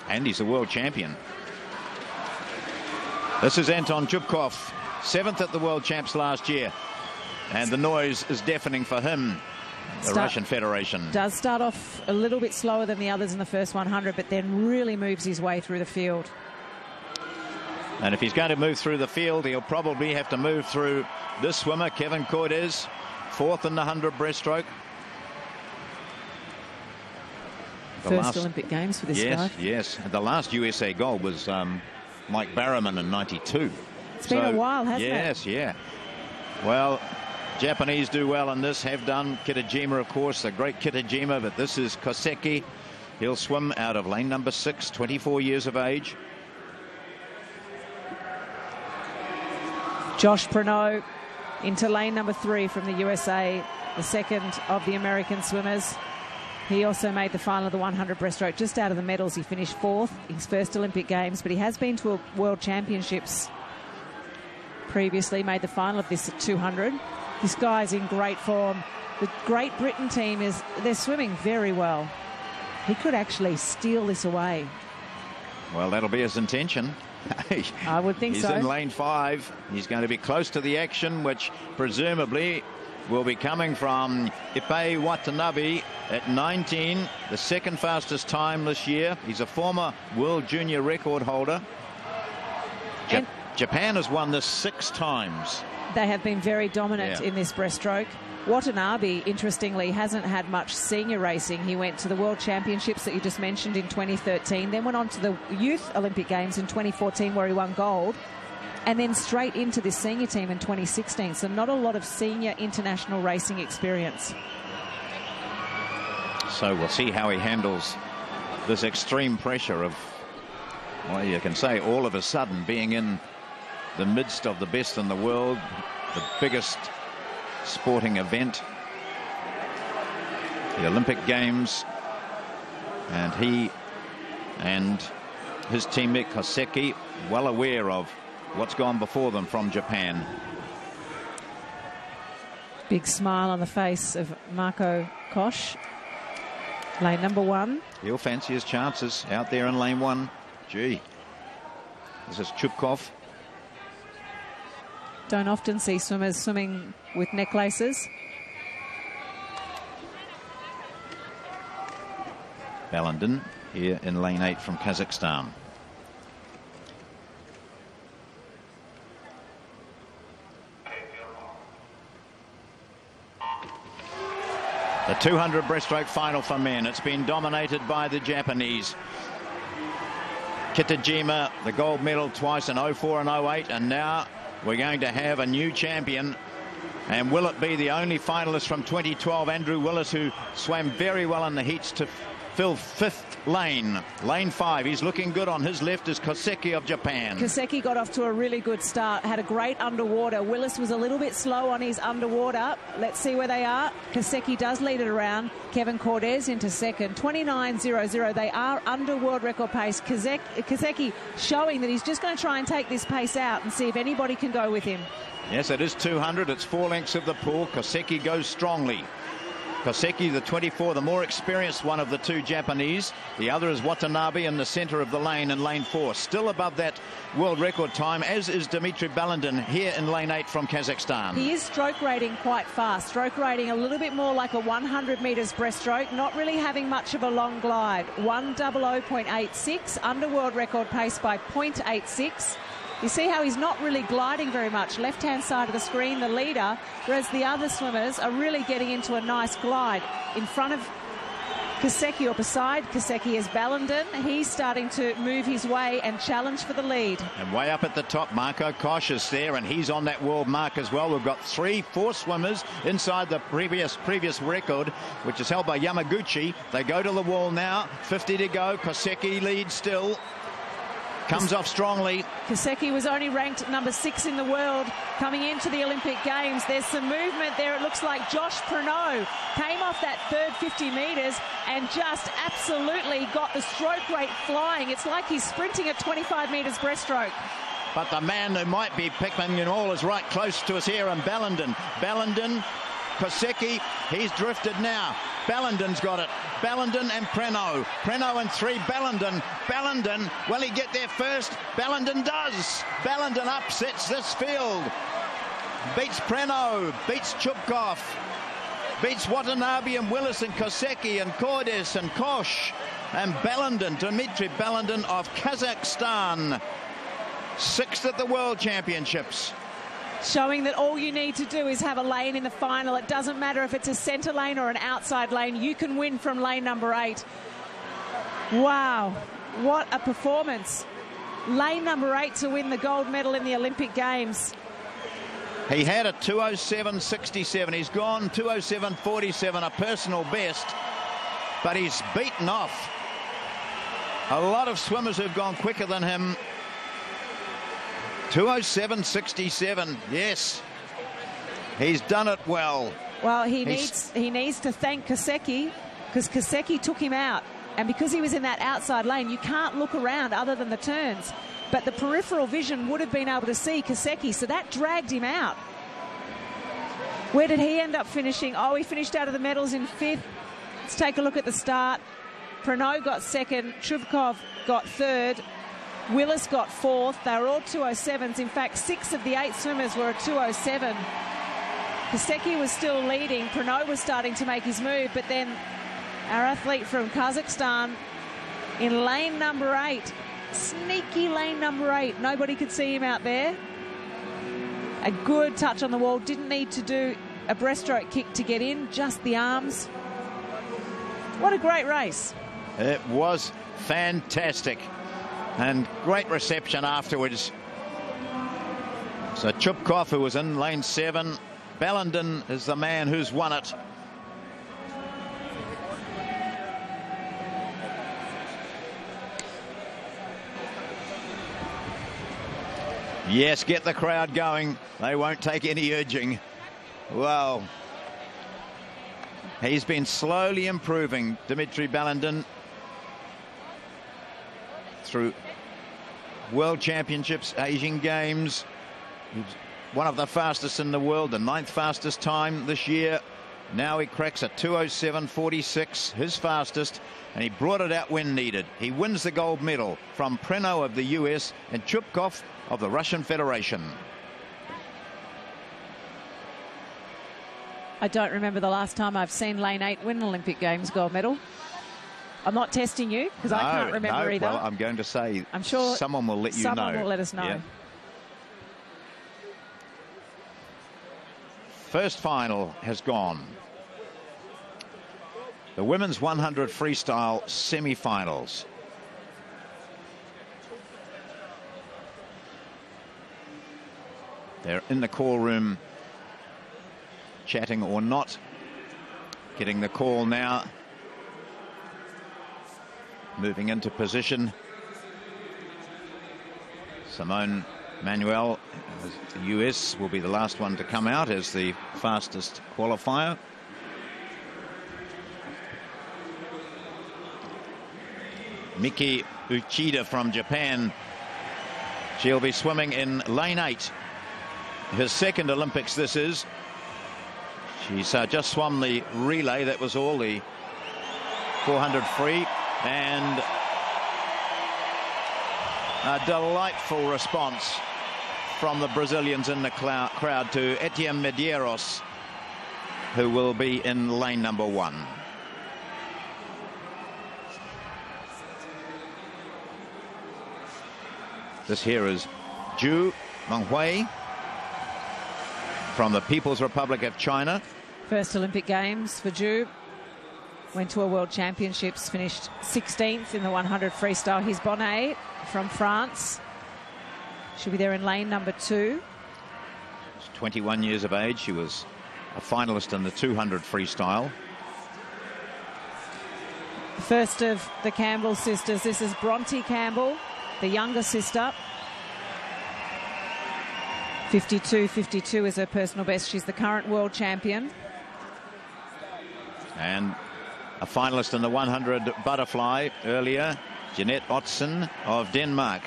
And he's a world champion. This is Anton Zhukov, 7th at the World Champs last year. And the noise is deafening for him. The Russian Federation does start off a little bit slower than the others in the first 100, but then really moves his way through the field. And if he's going to move through the field, he'll probably have to move through this swimmer, Kevin Cordes, 4th in the 100 breaststroke. First Olympic Games for this guy. Yes. The last USA gold was Mike Barrowman in 92. It's been a while, hasn't it? Yes, yeah. Well, Japanese do well in this, have done. Kitajima, of course, the great Kitajima, but this is Koseki. He'll swim out of lane number 6, 24 years of age. Josh Prano into lane number 3 from the USA, the second of the American swimmers. He also made the final of the 100 breaststroke. Just out of the medals, he finished 4th, his first Olympic Games, but he has been to a World Championships previously, made the final of this at 200. This guy's in great form. The Great Britain team they're swimming very well. He could actually steal this away. Well, that'll be his intention. I would think so. He's in lane 5. He's going to be close to the action, which presumably will be coming from Ipei Watanabe at 19, the second fastest time this year. He's a former world junior record holder. Japan has won this 6 times. They have been very dominant in this breaststroke. Watanabe, interestingly, hasn't had much senior racing. He went to the World Championships that you just mentioned in 2013, then went on to the Youth Olympic Games in 2014 where he won gold, and then straight into this senior team in 2016. So not a lot of senior international racing experience. So we'll see how he handles this extreme pressure of, well, you can say all of a sudden being in the midst of the best in the world, the biggest sporting event, the Olympic Games, and he and his teammate Koseki well aware of what's gone before them from Japan. Big smile on the face of Marco Koch. Lane number 1. He'll fancy his chances out there in lane 1. Gee, this is Chupkov. Don't often see swimmers swimming with necklaces. Ballandin here in lane 8 from Kazakhstan. The 200 breaststroke final for men. It's been dominated by the Japanese. Kitajima, the gold medal twice in 04 and 08, and now we're going to have a new champion. And will it be the only finalist from 2012, Andrew Willis, who swam very well in the heats to fill 5th lane, lane 5. He's looking good. On his left is Koseki of Japan. Koseki got off to a really good start, had a great underwater. Willis was a little bit slow on his underwater. Let's see where they are. Koseki does lead it around. Kevin Cordes into second, 29.00. They are under world record pace. Koseki showing that he's just going to try and take this pace out and see if anybody can go with him. Yes, it is 200. It's 4 lengths of the pool. Koseki goes strongly. Koseki, the 24, the more experienced one of the 2 Japanese. The other is Watanabe in the center of the lane in lane 4. Still above that world record time, as is Dmitry Ballandin here in lane 8 from Kazakhstan. He is stroke rating quite fast. Stroke rating a little bit more like a 100 metres breaststroke, not really having much of a long glide. 100.86, under world record pace by 0.86. You see how he's not really gliding very much. Left-hand side of the screen, the leader, whereas the other swimmers are really getting into a nice glide. In front of Koseki, or beside Koseki, is Ballandin. He's starting to move his way and challenge for the lead. And way up at the top, Marco Koch is there, and he's on that world mark as well. We've got 4 swimmers inside the previous record, which is held by Yamaguchi. They go to the wall now. 50 to go. Koseki leads still. Comes off strongly. Koseki was only ranked number 6 in the world coming into the Olympic Games. There's some movement there. It looks like Josh Prano came off that third 50 metres and just absolutely got the stroke rate flying. It's like he's sprinting at 25 metres breaststroke. But the man who might be picking it all is right close to us here, and Ballandin. Ballandin Kosecki, he's drifted now. Bellenden's got it. Bellenden and Preno. Preno and 3. Bellenden. Bellenden, will he get there first? Bellenden does. Bellenden upsets this field. Beats Preno. Beats Chupkov. Beats Watanabe and Willis and Kosecki and Cordes and Kosh. And Bellenden, Dmitry Bellenden of Kazakhstan. 6th at the World Championships. Showing that all you need to do is have a lane in the final. It doesn't matter if it's a centre lane or an outside lane. You can win from lane number 8. Wow, what a performance. Lane number 8 to win the gold medal in the Olympic Games. He had a 2:07.67. He's gone 2:07.47, a personal best. But he's beaten off a lot of swimmers who've gone quicker than him. 2:07.67. Yes, he's done it well. Well, he needs to thank Kosecki, because Kosecki took him out, and because he was in that outside lane, you can't look around other than the turns. But the peripheral vision would have been able to see Kosecki, so that dragged him out. Where did he end up finishing? Oh, he finished out of the medals in 5th. Let's take a look at the start. Prano got 2nd, Chupkov got 3rd, Willis got 4th. They were all 2:07s. In fact, 6 of the 8 swimmers were at 2:07. Kosecki was still leading. Prano was starting to make his move, but then our athlete from Kazakhstan in lane number 8, sneaky lane number 8. Nobody could see him out there. A good touch on the wall. Didn't need to do a breaststroke kick to get in, just the arms. What a great race. It was fantastic. And great reception afterwards. So Chupkov, who was in lane 7. Bellenden is the man who's won it. Yes, get the crowd going. They won't take any urging. Well, he's been slowly improving, Dmitry Bellenden, through World Championships, Asian Games. He's one of the fastest in the world, the 9th fastest time this year. Now he cracks a 2:07.46, his fastest, and he brought it out when needed. He wins the gold medal from Preno of the US and Chupkov of the Russian Federation. I don't remember the last time I've seen lane 8 win an Olympic Games gold medal. I'm not testing you, because I can't remember either. Well, I'm going to say, I'm sure someone will let you know. Someone will let us know. Yeah. First final has gone. The women's 100 freestyle semi-finals. They're in the call room, chatting or not. Getting the call now. Moving into position. Simone Manuel, the US, will be the last one to come out as the fastest qualifier. Miki Uchida from Japan. She'll be swimming in lane 8. Her second Olympics this is. She's just swum the relay. That was all, the 400 free. And a delightful response from the Brazilians in the crowd to Etienne Medeiros, who will be in lane number 1. This here is Zhu Menghui from the People's Republic of China. First Olympic Games for Zhu. Went to a World Championships, finished 16th in the 100 freestyle. He's Bonnet from France. She'll be there in lane number 2. She's 21 years of age. She was a finalist in the 200 freestyle. The first of the Campbell sisters. This is Bronte Campbell, the younger sister. 52.52 is her personal best. She's the current world champion. And a finalist in the 100 butterfly earlier, Jeanette Ottsen of Denmark.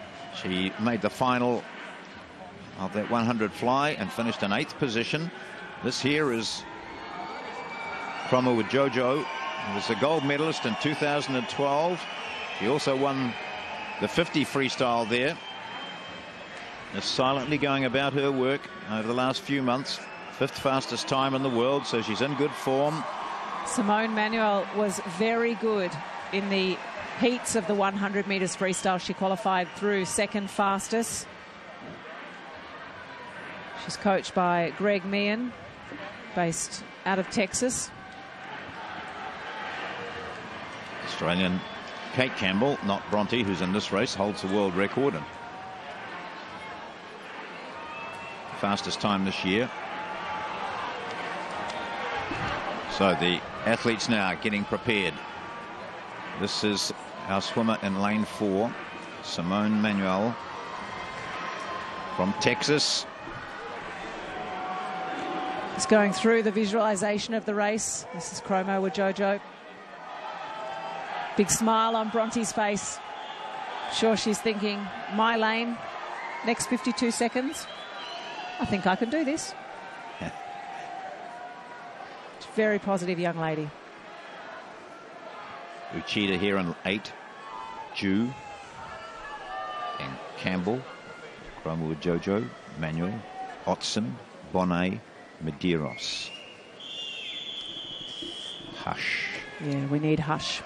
She made the final of that 100 fly and finished in 8th position. This here is Kromowidjojo, who was the gold medalist in 2012. She also won the 50 freestyle there. Is silently going about her work over the last few months. 5th fastest time in the world, so she's in good form. Simone Manuel was very good in the heats of the 100 metres freestyle. She qualified through 2nd fastest. She's coached by Greg Meehan, based out of Texas. Australian Kate Campbell, not Bronte, who's in this race, holds the world record and fastest time this year. So the athletes now getting prepared. This is our swimmer in lane 4, Simone Manuel from Texas. It's going through the visualization of the race. This is Kromowidjojo. Big smile on Bronte's face. Sure, she's thinking, my lane, next 52 seconds. I think I can do this. Very positive young lady. Uchida here in 8. Ju and Campbell, Kromowidjojo, Manuel, Otson, Bonnet, Medeiros. Hush. Yeah, we need hush.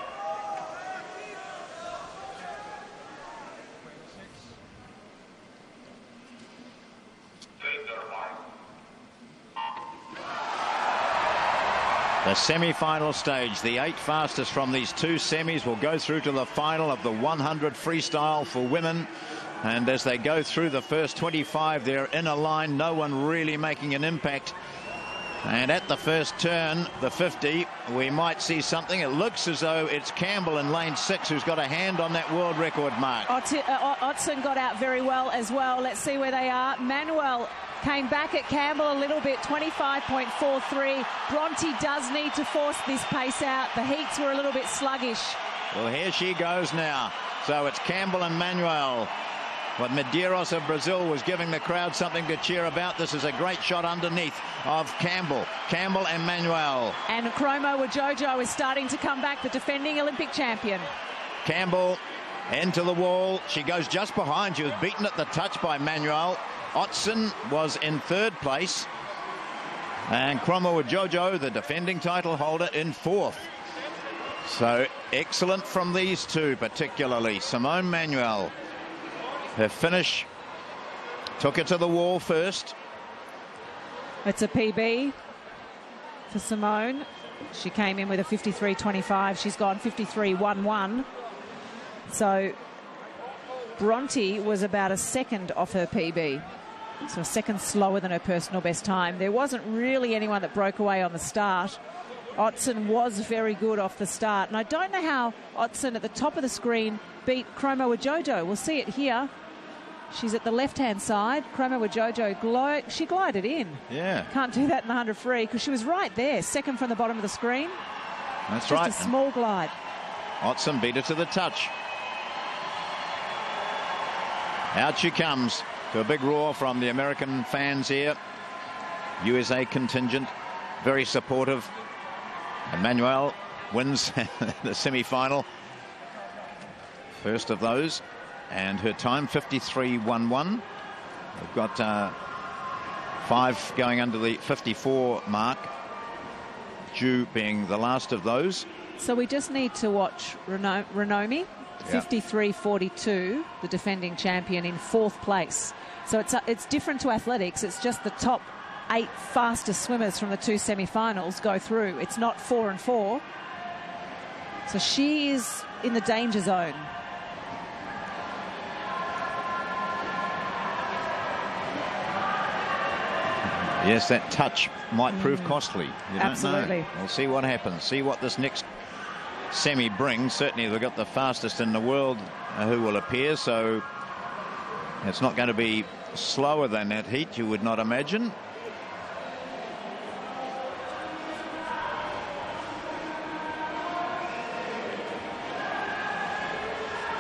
The semi-final stage. The 8 fastest from these 2 semis will go through to the final of the 100 freestyle for women. And as they go through the first 25, they're in a line, no one really making an impact. And at the first turn, the 50, we might see something. It looks as though it's Campbell in lane 6 who's got a hand on that world record mark. Otson got out very well as well. Let's see where they are. Manuel came back at Campbell a little bit, 25.43. Bronte does need to force this pace out. The heats were a little bit sluggish. Well, here she goes now. So it's Campbell and Manuel. But Medeiros of Brazil was giving the crowd something to cheer about. This is a great shot underneath of Campbell. Campbell and Manuel. And Kromowidjojo is starting to come back, the defending Olympic champion. Campbell into the wall. She goes just behind. She was beaten at the touch by Manuel. Otson was in 3rd place. And Kromowidjojo, the defending title holder, in 4th. So excellent from these 2, particularly Simone Manuel. Her finish took her to the wall first. It's a PB for Simone. She came in with a 53.25. She's gone 53.11. So Bronte was about a second off her PB. So a second slower than her personal best time. There wasn't really anyone that broke away on the start. Otson was very good off the start. And I don't know how Otson at the top of the screen beat Kromowidjojo. We'll see it here. She's at the left-hand side. Kromowidjojo, she glided in. Yeah. Can't do that in the 100 free because she was right there, second from the bottom of the screen. That's right. Just a small glide. Otson beat her to the touch. Out she comes to a big roar from the American fans here. USA contingent, very supportive. Manuel wins the semi-final. First of those. And her time, 53.11. We've got 5 going under the 54 mark. Ju being the last of those. So we just need to watch Ranomi, 53.42, the defending champion, in 4th place. So it's different to athletics. It's just the top 8 fastest swimmers from the 2 semi-finals go through. It's not 4 and 4. So she is in the danger zone. Yes, that touch might prove costly. You don't Absolutely. know. We'll see what happens. See what this next semi brings. Certainly they've got the fastest in the world who will appear, so it's not going to be slower than that heat, you would not imagine.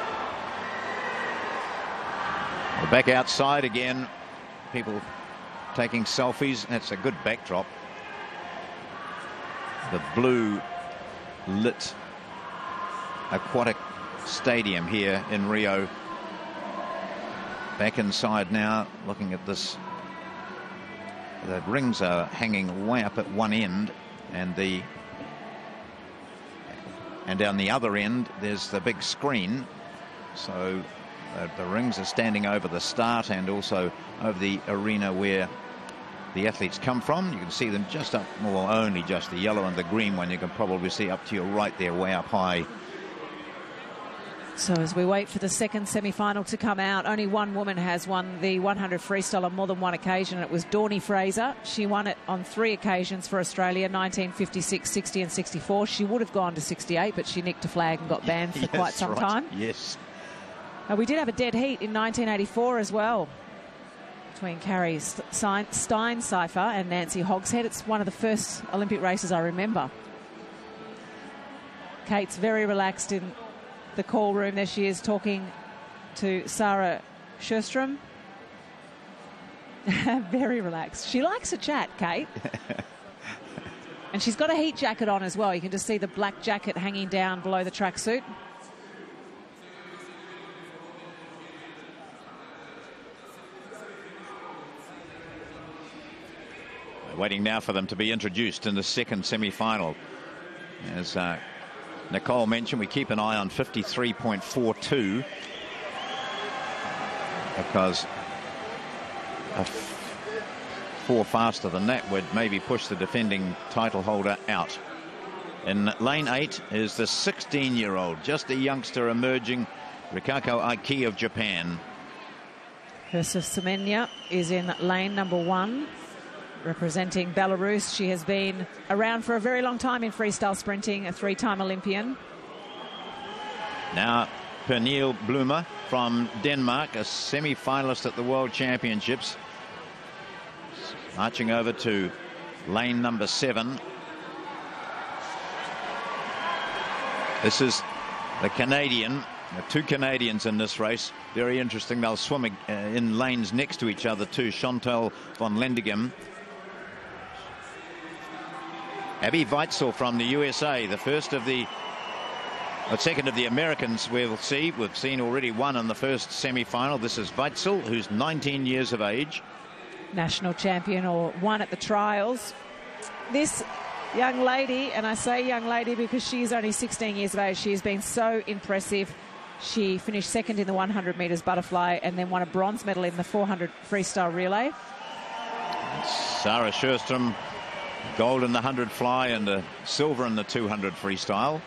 We're back outside again. People taking selfies. That's a good backdrop. The blue lit aquatic stadium here in Rio. Back inside now, looking at this. The rings are hanging way up at one end, and down the other end there's the big screen. So the rings are standing over the start and also over the arena where the athletes come from. You can see them just up, well, only just the yellow and the green one. You can probably see up to your right there, way up high. So as we wait for the second semi-final to come out, only one woman has won the 100 freestyle on more than one occasion. It was Dawnie Fraser. She won it on 3 occasions for Australia, 1956, 60 and 64. She would have gone to 68, but she nicked a flag and got banned for quite some time. Yes. We did have a dead heat in 1984 as well, between Carrie Steinseifer and Nancy Hogshead. It's one of the first Olympic races I remember. Kate's very relaxed in the call room. There she is talking to Sarah Sjöström. Very relaxed. She likes a chat, Kate. And she's got a heat jacket on as well. You can just see the black jacket hanging down below the tracksuit. Waiting now for them to be introduced in the second semi-final. As Nicole mentioned, we keep an eye on 53.42 because 4 faster than that would maybe push the defending title holder out. In lane 8 is the 16-year-old, just a youngster emerging, Rikako Aiki of Japan. Ursa Semenya is in lane number 1. Representing Belarus. She has been around for a very long time in freestyle sprinting, a 3-time Olympian. Now Pernille Blumer from Denmark, a semi-finalist at the World Championships, marching over to lane number 7. This is the Canadian. There are 2 Canadians in this race. Very interesting. They'll swim in lanes next to each other too. Chantal von Lendegem. Abby Weitzel from the USA, the second of the Americans we'll see. We've seen already one in the first semi-final. This is Weitzel, who's 19 years of age. National champion, or won at the trials. This young lady, and I say young lady because she's only 16 years of age, she has been so impressive. She finished second in the 100 metres butterfly and then won a bronze medal in the 400 freestyle relay. Sarah Sjöström, gold in the 100 fly and a silver in the 200 freestyle.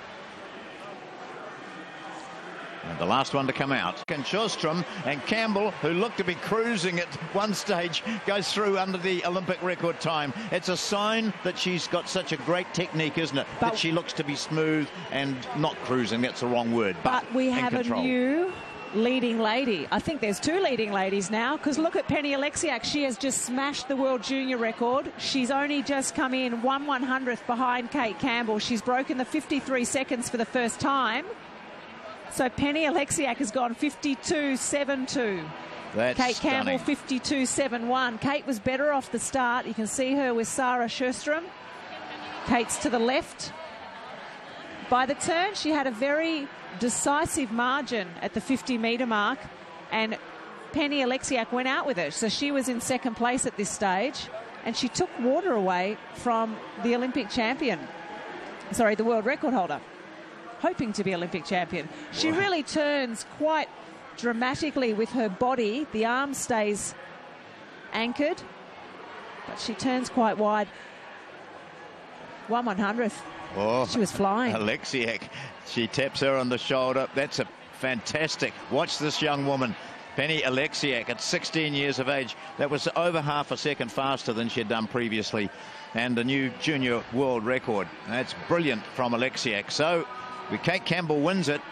And the last one to come out. And Sjöström and Campbell, who looked to be cruising at one stage, goes through under the Olympic record time. It's a sign that she's got such a great technique, isn't it? That she looks to be smooth and not cruising. That's the wrong word. But we have a new leading lady. I think there's 2 leading ladies now, because look at Penny Alexiak. She has just smashed the world junior record. She's only just come in 1/100th behind Kate Campbell. She's broken the 53 seconds for the first time. So Penny Alexiak has gone 52.72. That's Kate stunning. Campbell 52.71. Kate was better off the start. You can see her with Sarah Sjöström. Kate's to the left. By the turn, she had a very decisive margin at the 50-metre mark, and Penny Alexiak went out with her. So she was in second place at this stage, and she took water away from the Olympic champion. Sorry, the world record holder, hoping to be Olympic champion. She really turns quite dramatically with her body. The arm stays anchored, but she turns quite wide. 1/100th. Oh, she was flying. Alexiak, she taps her on the shoulder. That's a fantastic. Watch this young woman, Penny Alexiak, at 16 years of age. That was over half a second faster than she had done previously, and a new junior world record. That's brilliant from Alexiak. So Kate Campbell wins it,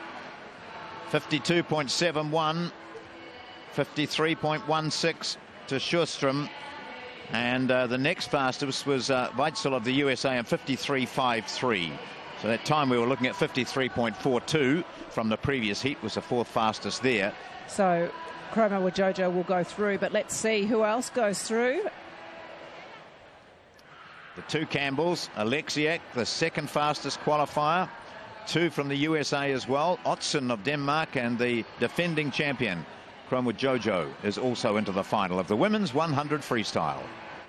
52.71, 53.16 to Sjöström. And the next fastest was Weitzel of the USA, and 53.53. So that time we were looking at 53.42 from the previous heat was the 4th fastest there. So Chroma Wajojo will go through, but let's see who else goes through. The two Campbells, Alexiak, the second fastest qualifier. Two from the USA as well. Otsen of Denmark, and the defending champion, Cromwood Jojo, is also into the final of the women's 100 freestyle.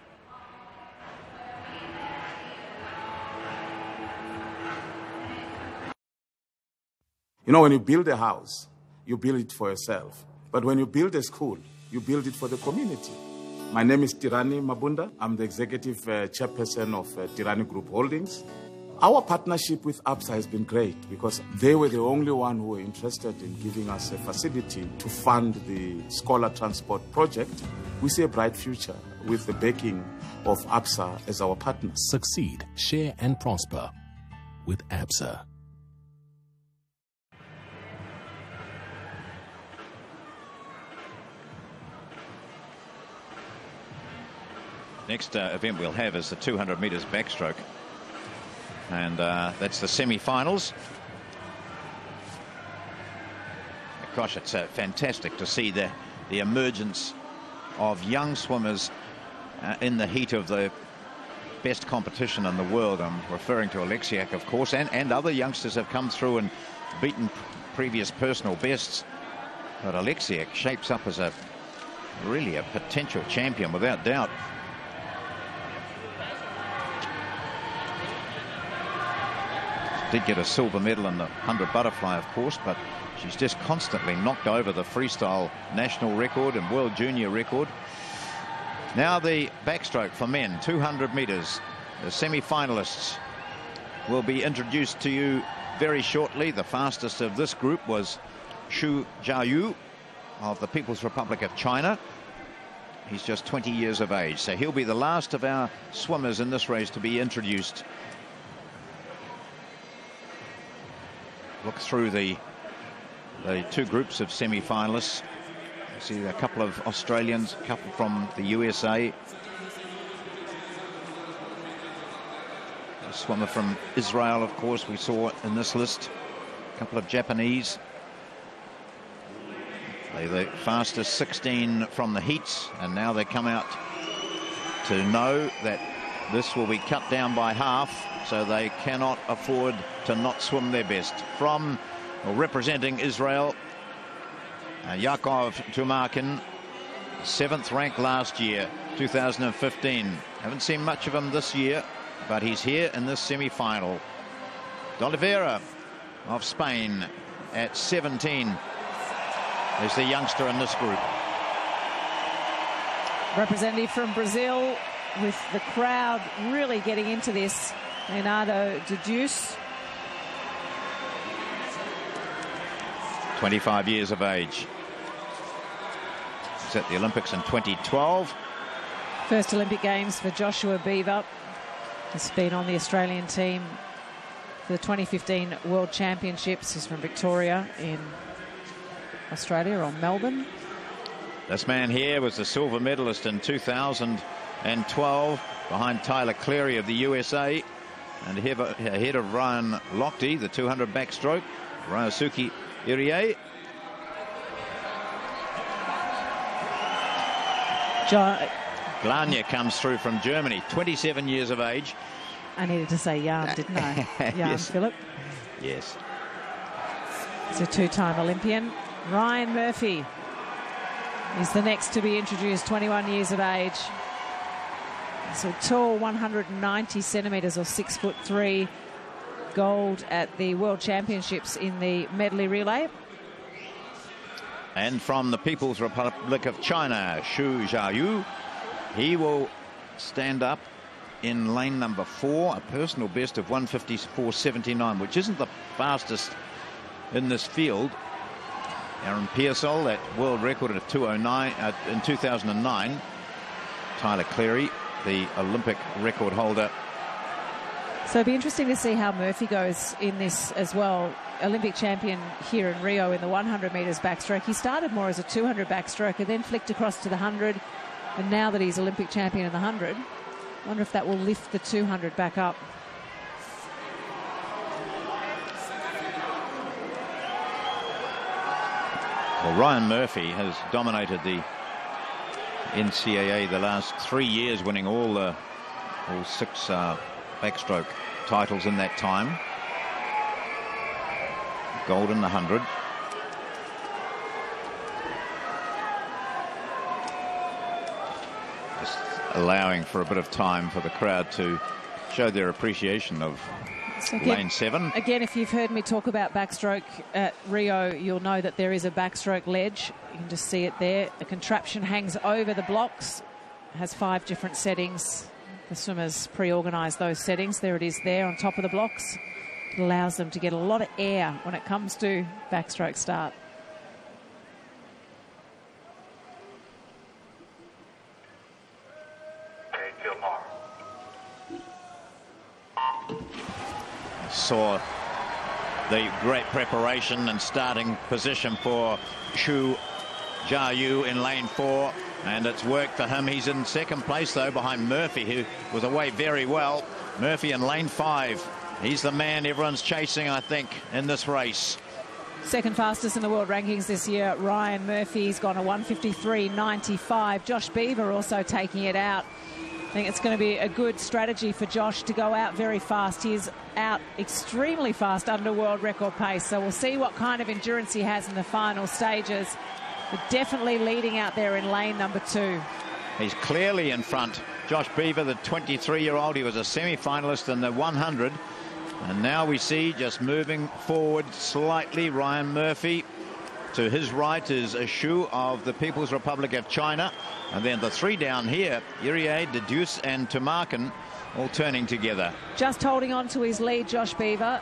You know, when you build a house, you build it for yourself. But when you build a school, you build it for the community. My name is Tirani Mabunda. I'm the executive chairperson of Tirani Group Holdings. Our partnership with ABSA has been great because they were the only one who were interested in giving us a facility to fund the scholar transport project. We see a bright future with the backing of ABSA as our partner. Succeed, share and prosper with ABSA. Next event we'll have is the 200 meters backstroke, and that's the semi-finals. Gosh, it's fantastic to see the emergence of young swimmers in the heat of the best competition in the world. I'm referring to Alexiak, of course, and other youngsters have come through and beaten previous personal bests. But Alexiak shapes up as really a potential champion without doubt. Did get a silver medal in the 100 butterfly, of course, but she's just constantly knocked over the freestyle national record and world junior record. Now the backstroke for men, 200 meters. The semi-finalists will be introduced to you very shortly. The fastest of this group was Xu Jiayu of the People's Republic of China. He's just 20 years of age, so he'll be the last of our swimmers in this race to be introduced. Look through the two groups of semi-finalists. You see a couple of Australians, a couple from the USA. A swimmer from Israel, of course, we saw in this list. A couple of Japanese. They're the fastest 16 from the heats, and now they come out to know that this will be cut down by half, so they cannot afford to not swim their best. From, or representing Israel, Yaakov Tumarkin, 7th ranked last year, 2015. Haven't seen much of him this year, but he's here in this semi-final. D'Oliveira of Spain at 17 is the youngster in this group. Representative from Brazil, with the crowd really getting into this, Leonardo de Deus. 25 years of age. He's at the Olympics in 2012. First Olympic Games for Joshua Beaver. He's been on the Australian team for the 2015 World Championships. He's from Victoria in Australia, or Melbourne. This man here was the silver medalist in 2012 behind Tyler Cleary of the USA, and ahead of Ryan Lochte, the 200 backstroke. Ryosuke Irie. Glanya comes through from Germany, 27 years of age. I needed to say Jan, didn't I? Jan Yes. Phillip. Yes. He's a two-time Olympian. Ryan Murphy is the next to be introduced, 21 years of age. So tall, 190 centimetres or 6'3", gold at the World Championships in the medley relay. And from the People's Republic of China, Xu Jiayu, he will stand up in lane number 4, a personal best of 154.79, which isn't the fastest in this field. Aaron Pearsall, that world record of 209 in 2009. Tyler Cleary, the Olympic record holder. So it'll be interesting to see how Murphy goes in this as well. Olympic champion here in Rio in the 100 metres backstroke. He started more as a 200 backstroker, then flicked across to the 100. And now that he's Olympic champion in the 100, I wonder if that will lift the 200 back up. Well, Ryan Murphy has dominated the NCAA the last 3 years, winning all the All 6 backstroke titles in that time. Gold in the 100. Just allowing for a bit of time for the crowd to show their appreciation of lane 7. Again, if you've heard me talk about backstroke at Rio, you'll know that there is a backstroke ledge. You can just see it there. The contraption hangs over the blocks, has 5 different settings. The swimmers pre-organise those settings. There it is there on top of the blocks. It allows them to get a lot of air when it comes to backstroke start. Saw the great preparation and starting position for Xu Jiayu in lane 4, and it's worked for him. He's in second place though, behind Murphy, who was away very well. Murphy in lane 5. He's the man everyone's chasing, I think, in this race. Second fastest in the world rankings this year, Ryan Murphy's gone a 1:53.95. Josh Beaver also taking it out. I think it's going to be a good strategy for Josh to go out very fast. He is out extremely fast under world record pace, so we'll see what kind of endurance he has in the final stages. But definitely leading out there in lane number 2. He's clearly in front. Josh Beaver, the 23-year-old, he was a semi-finalist in the 100. And now we see, just moving forward slightly, Ryan Murphy. To his right is Xu of the People's Republic of China. And then the 3 down here, Irie, De Deuce and Tumarkin, all turning together. Just holding on to his lead, Josh Beaver,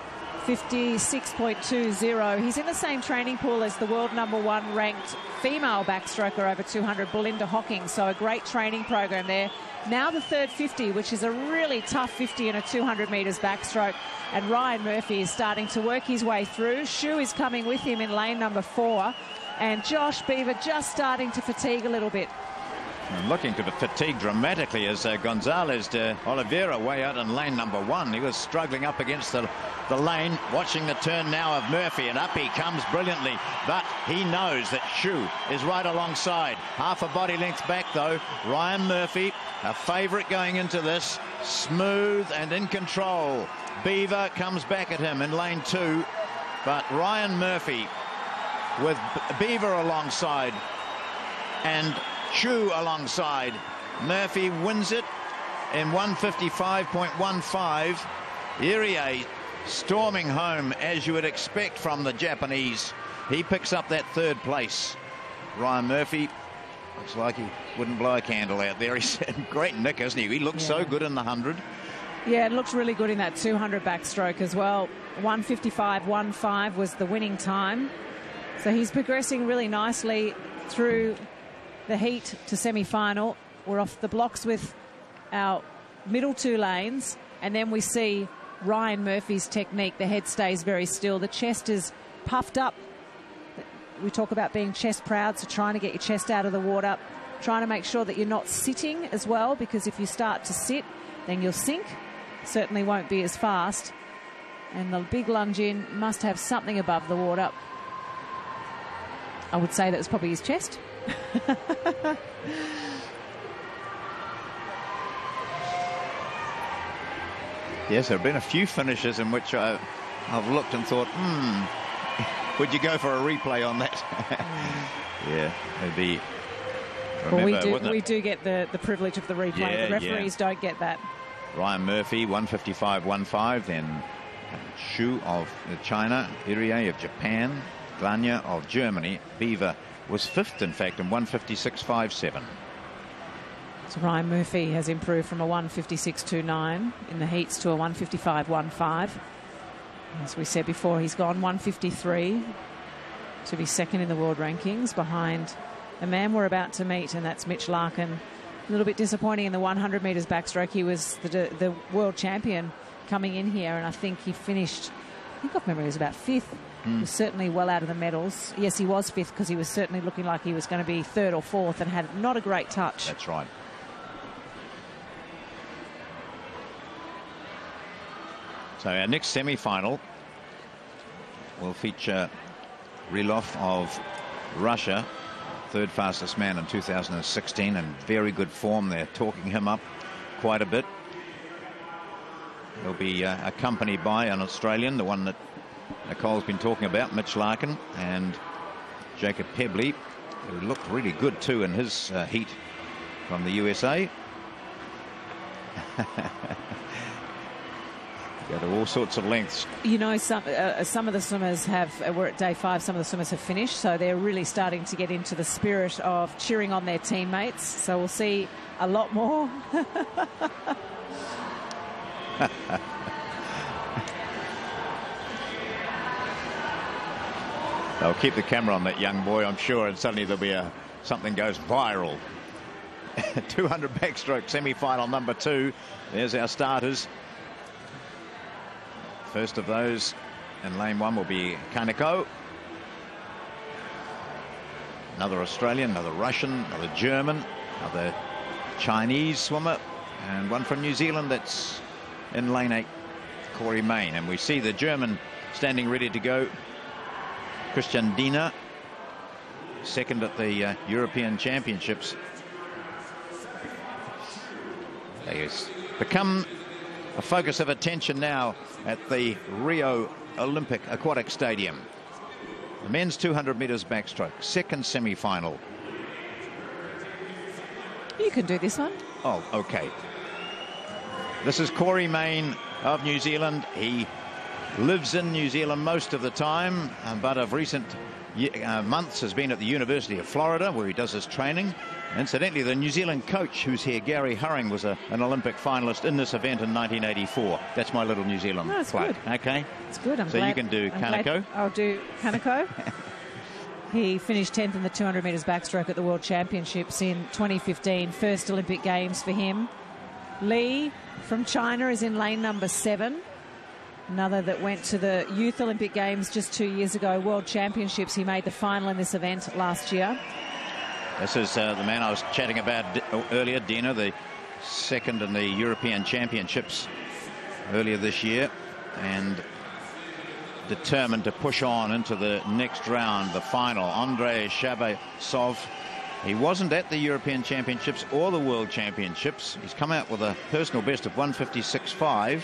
56.20. He's in the same training pool as the world #1 ranked female backstroker over 200, Belinda Hocking. So a great training program there. Now the third 50, which is a really tough 50 in a 200 metres backstroke. And Ryan Murphy is starting to work his way through. Xu is coming with him in lane number 4. And Josh Beaver just starting to fatigue a little bit. And looking to fatigue dramatically as Gonzalez de Oliveira way out in lane number 1. He was struggling up against the lane, watching the turn now of Murphy, and up he comes brilliantly. But he knows that Xu is right alongside. Half a body length back though. Ryan Murphy, a favourite going into this, smooth and in control. Beaver comes back at him in lane 2, but Ryan Murphy with Beaver alongside and Xu alongside. Murphy wins it in 1:55.15. Irie storming home as you would expect from the Japanese. He picks up that 3rd place. Ryan Murphy looks like he wouldn't blow a candle out there. He's in great nick, isn't he? He looks so good in the 100. Yeah, it looks really good in that 200 backstroke as well. 1:55.15 was the winning time. So he's progressing really nicely through the heat to semi-final. We're off the blocks with our middle 2 lanes, and then we see Ryan Murphy's technique. The head stays very still. The chest is puffed up. We talk about being chest proud, so trying to get your chest out of the water, trying to make sure that you're not sitting as well, because if you start to sit, then you'll sink. Certainly won't be as fast. And the big lunge in must have something above the water. I would say that was probably his chest. Yes, there have been a few finishes in which I've looked and thought, would you go for a replay on that? Yeah, it'd be. Remember, well, we do get the privilege of the replay. Yeah, the referees don't get that. Ryan Murphy, 1:55.15. Then Xu of China, Irie of Japan, Glanya of Germany. Beaver was 5th, in fact, in 1:56.57. So Ryan Murphy has improved from a 1:56.29 in the heats to a 1:55.15. As we said before, he's gone 1:53 to be 2nd in the world rankings, behind the man we're about to meet, and that's Mitch Larkin. A little bit disappointing in the 100 metres backstroke. He was the world champion coming in here, and I think he finished, I think off memory, he was about 5th. He was certainly well out of the medals. Yes, he was 5th because he was certainly looking like he was going to be 3rd or 4th and had not a great touch. That's right. So our next semi-final will feature Rylov of Russia, 3rd fastest man in 2016, and very good form there, talking him up quite a bit. He'll be accompanied by an Australian, the one that Nicole's been talking about, Mitch Larkin, and Jacob Pebley, who looked really good too in his heat from the USA. Go to all sorts of lengths. You know, some of the swimmers we're at day 5, some of the swimmers have finished, so they're really starting to get into the spirit of cheering on their teammates. So we'll see a lot more. They'll keep the camera on that young boy, I'm sure, and suddenly there'll be something goes viral. 200 backstroke semi-final number 2. There's our starters. First of those in lane 1 will be Kaneko. Another Australian, another Russian, another German, another Chinese swimmer, and one from New Zealand that's in lane 8, Corey Main. And we see the German standing ready to go, Christian Diener, second at the European Championships. They become a focus of attention now at the Rio Olympic Aquatic Stadium. The men's 200 metres backstroke, second semi-final. You can do this one. Oh, okay. This is Corey Main of New Zealand. He lives in New Zealand most of the time, but of recent months has been at the University of Florida, where he does his training. Incidentally, the New Zealand coach who's here, Gary Hurring, was an Olympic finalist in this event in 1984. That's my little New Zealand flag. Good. Okay. It's good. So you can do Kaneko. I'll do Kaneko. He finished 10th in the 200 metres backstroke at the World Championships in 2015. First Olympic Games for him. Lee from China is in lane number 7. Another that went to the Youth Olympic Games just 2 years ago. World Championships. He made the final in this event last year. This is the man I was chatting about earlier, Diener, the second in the European Championships earlier this year, and determined to push on into the next round, the final. Andrei Shabasov, he wasn't at the European Championships or the World Championships. He's come out with a personal best of 156.5.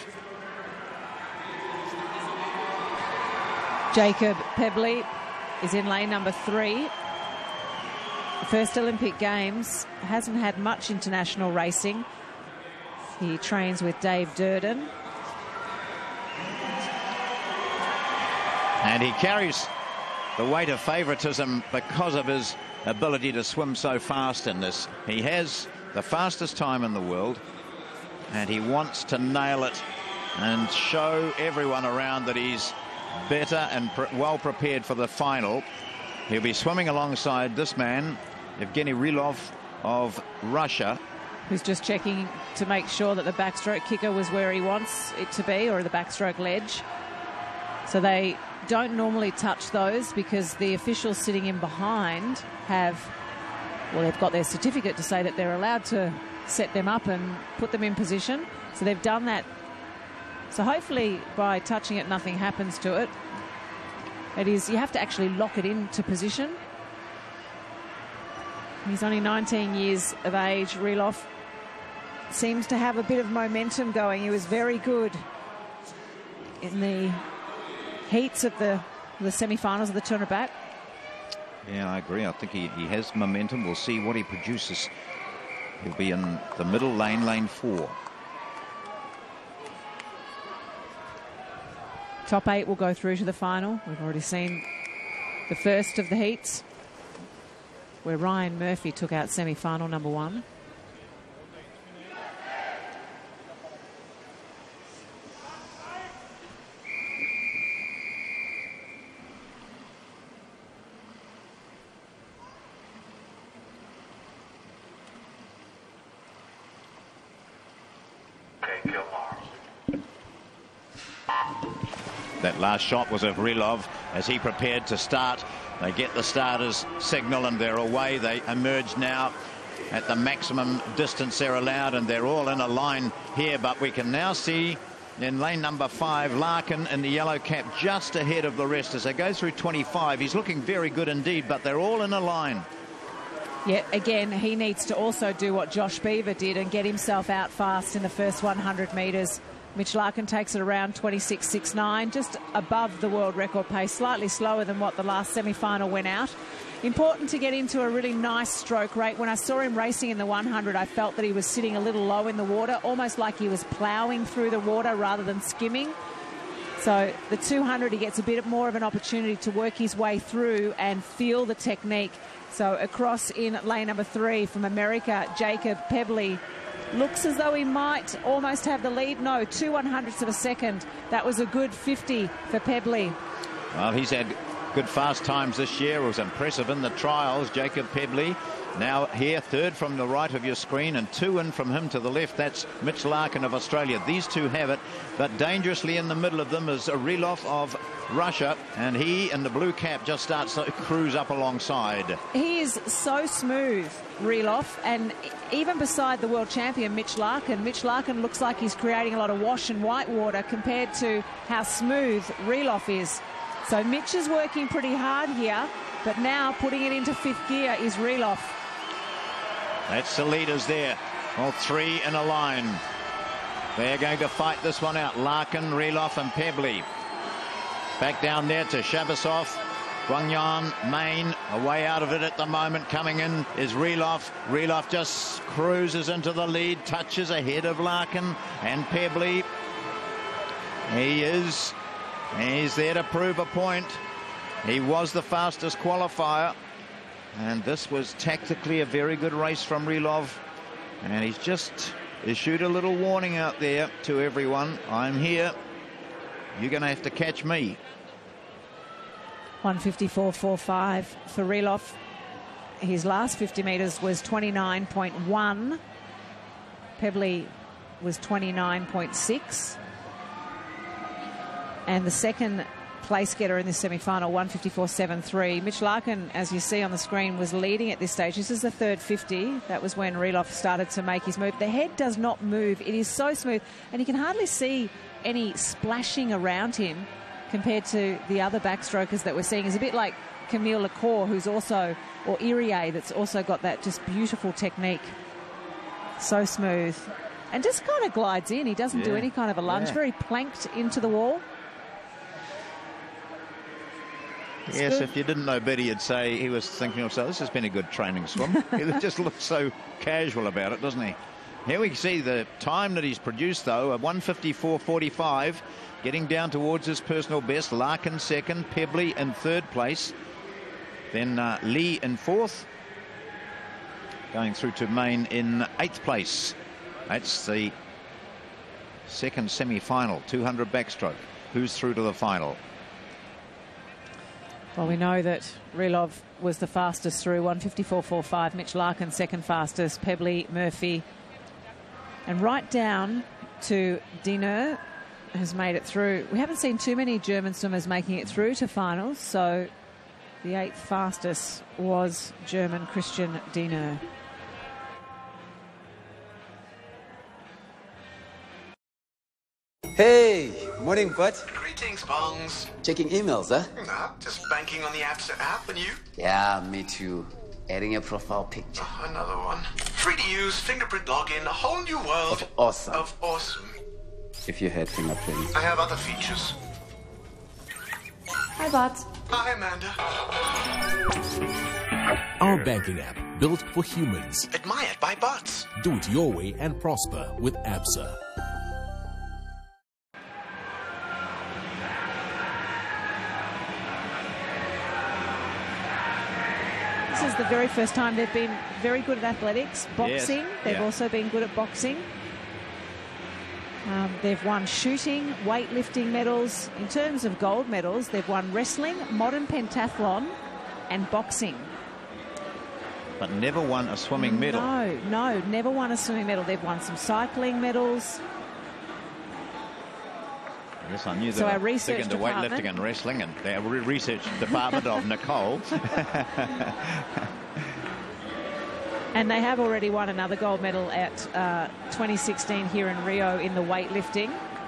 Jacob Pebley is in lane number 3. First Olympic Games, hasn't had much international racing. He trains with Dave Durden. And he carries the weight of favouritism because of his ability to swim so fast in this. He has the fastest time in the world, and he wants to nail it and show everyone around that he's better and well prepared for the final. He'll be swimming alongside this man, Evgeny Rylov of Russia, who's just checking to make sure that the backstroke kicker was where he wants it to be, or the backstroke ledge. So they don't normally touch those because the officials sitting in behind they've got their certificate to say that they're allowed to set them up and put them in position. So they've done that. So hopefully by touching it, nothing happens to it. You have to actually lock it into position. He's only 19 years of age. Rylov seems to have a bit of momentum going. He was very good in the heats of the semi-finals of the 200 back. Yeah, I agree. I think he has momentum. We'll see what he produces. He'll be in the middle lane, lane 4. Top 8 will go through to the final. We've already seen the first of the heats, where Ryan Murphy took out semi-final number 1. That last shot was of Rylov as he prepared to start. They get the starters signal and they're away. They emerge now at the maximum distance they're allowed, and they're all in a line here. But we can now see in lane number 5, Larkin in the yellow cap just ahead of the rest as they go through 25. He's looking very good indeed, but they're all in a line. Yeah, again, he needs to also do what Josh Beaver did and get himself out fast in the first 100 metres. Mitch Larkin takes it around 26.69, just above the world record pace, slightly slower than what the last semi-final went out. Important to get into a really nice stroke rate. When I saw him racing in the 100, I felt that he was sitting a little low in the water, almost like he was ploughing through the water rather than skimming. So the 200, he gets a bit more of an opportunity to work his way through and feel the technique. So across in lane number 3 from America, Jacob Pebley looks as though he might almost have the lead. No, 2/100ths of a second. That was a good 50 for Pebley. Well, he's had good fast times this year. It was impressive in the trials. Jacob Pebley now here, third from the right of your screen, and 2 in from him to the left. That's Mitch Larkin of Australia. These two have it, but dangerously in the middle of them is Rylov of Russia, and he in the blue cap just starts to cruise up alongside. He is so smooth, Rylov, and even beside the world champion Mitch Larkin looks like he's creating a lot of wash and white water compared to how smooth Rylov is. So Mitch is working pretty hard here, but now putting it into 5th gear is Rylov. That's the leaders there, all 3 in a line. They're going to fight this one out. Larkin, Rylov and Pebley. Back down there to Shabasov, Guangyan, Main, away out of it at the moment. Coming in is Rylov. Rylov just cruises into the lead, touches ahead of Larkin and Pebley. He's there to prove a point. He was the fastest qualifier, and this was tactically a very good race from Rylov, and he's just issued a little warning out there to everyone. I'm here. You're going to have to catch me. 1:54.45 for Rylov. His last 50 metres was 29.1. Pebley was 29.6. And the second place getter in this semi-final, 1:54.73. Mitch Larkin, as you see on the screen, was leading at this stage. This is the third 50. That was when Rylov started to make his move. The head does not move. It is so smooth, and you can hardly see any splashing around him compared to the other backstrokers that we're seeing. It's a bit like Camille Lecour, who's also, or Irie, that's also got that just beautiful technique. So smooth. And just kind of glides in. He doesn't do any kind of a lunge. Very planked into the wall. Yes, if you didn't know Betty, you'd say he was thinking to himself, this has been a good training swim. He just looks so casual about it, doesn't he? Here we see the time that he's produced, though, a 1:54.45, getting down towards his personal best. Larkin second, Pebley in third place. Then Lee in fourth. Going through to Main in 8th place. That's the second semi-final, 200 backstroke. Who's through to the final? Well, we know that Rylov was the fastest through, 1:54.45. Mitch Larkin second fastest, Pebley, Murphy. And right down to Diener has made it through. We haven't seen too many German swimmers making it through to finals, so the 8th fastest was German Christian Diener. Hey, morning, bud. Greetings, Bongs. Checking emails, huh? Nah, just banking on the app's app, and you? Yeah, me too. Adding a profile picture. Oh, another one. Free to use, fingerprint login, a whole new world. Of awesome. Of awesome. If you had fingerprints. I have other features. Hi, Bart. Hi, Amanda. Our banking app, built for humans. Admired by bots. Do it your way and prosper with ABSA. This is the very first time they've been very good at athletics. Boxing, yes. they've also been good at boxing. They've won shooting, weightlifting medals. In terms of gold medals, they've won wrestling, modern pentathlon and boxing. But never won a swimming medal. No, never won a swimming medal. They've won some cycling medals. Yes, I knew So they our were research big into department- weightlifting and wrestling, and their research department of Nicole. And they have already won another gold medal at 2016 here in Rio in the weightlifting.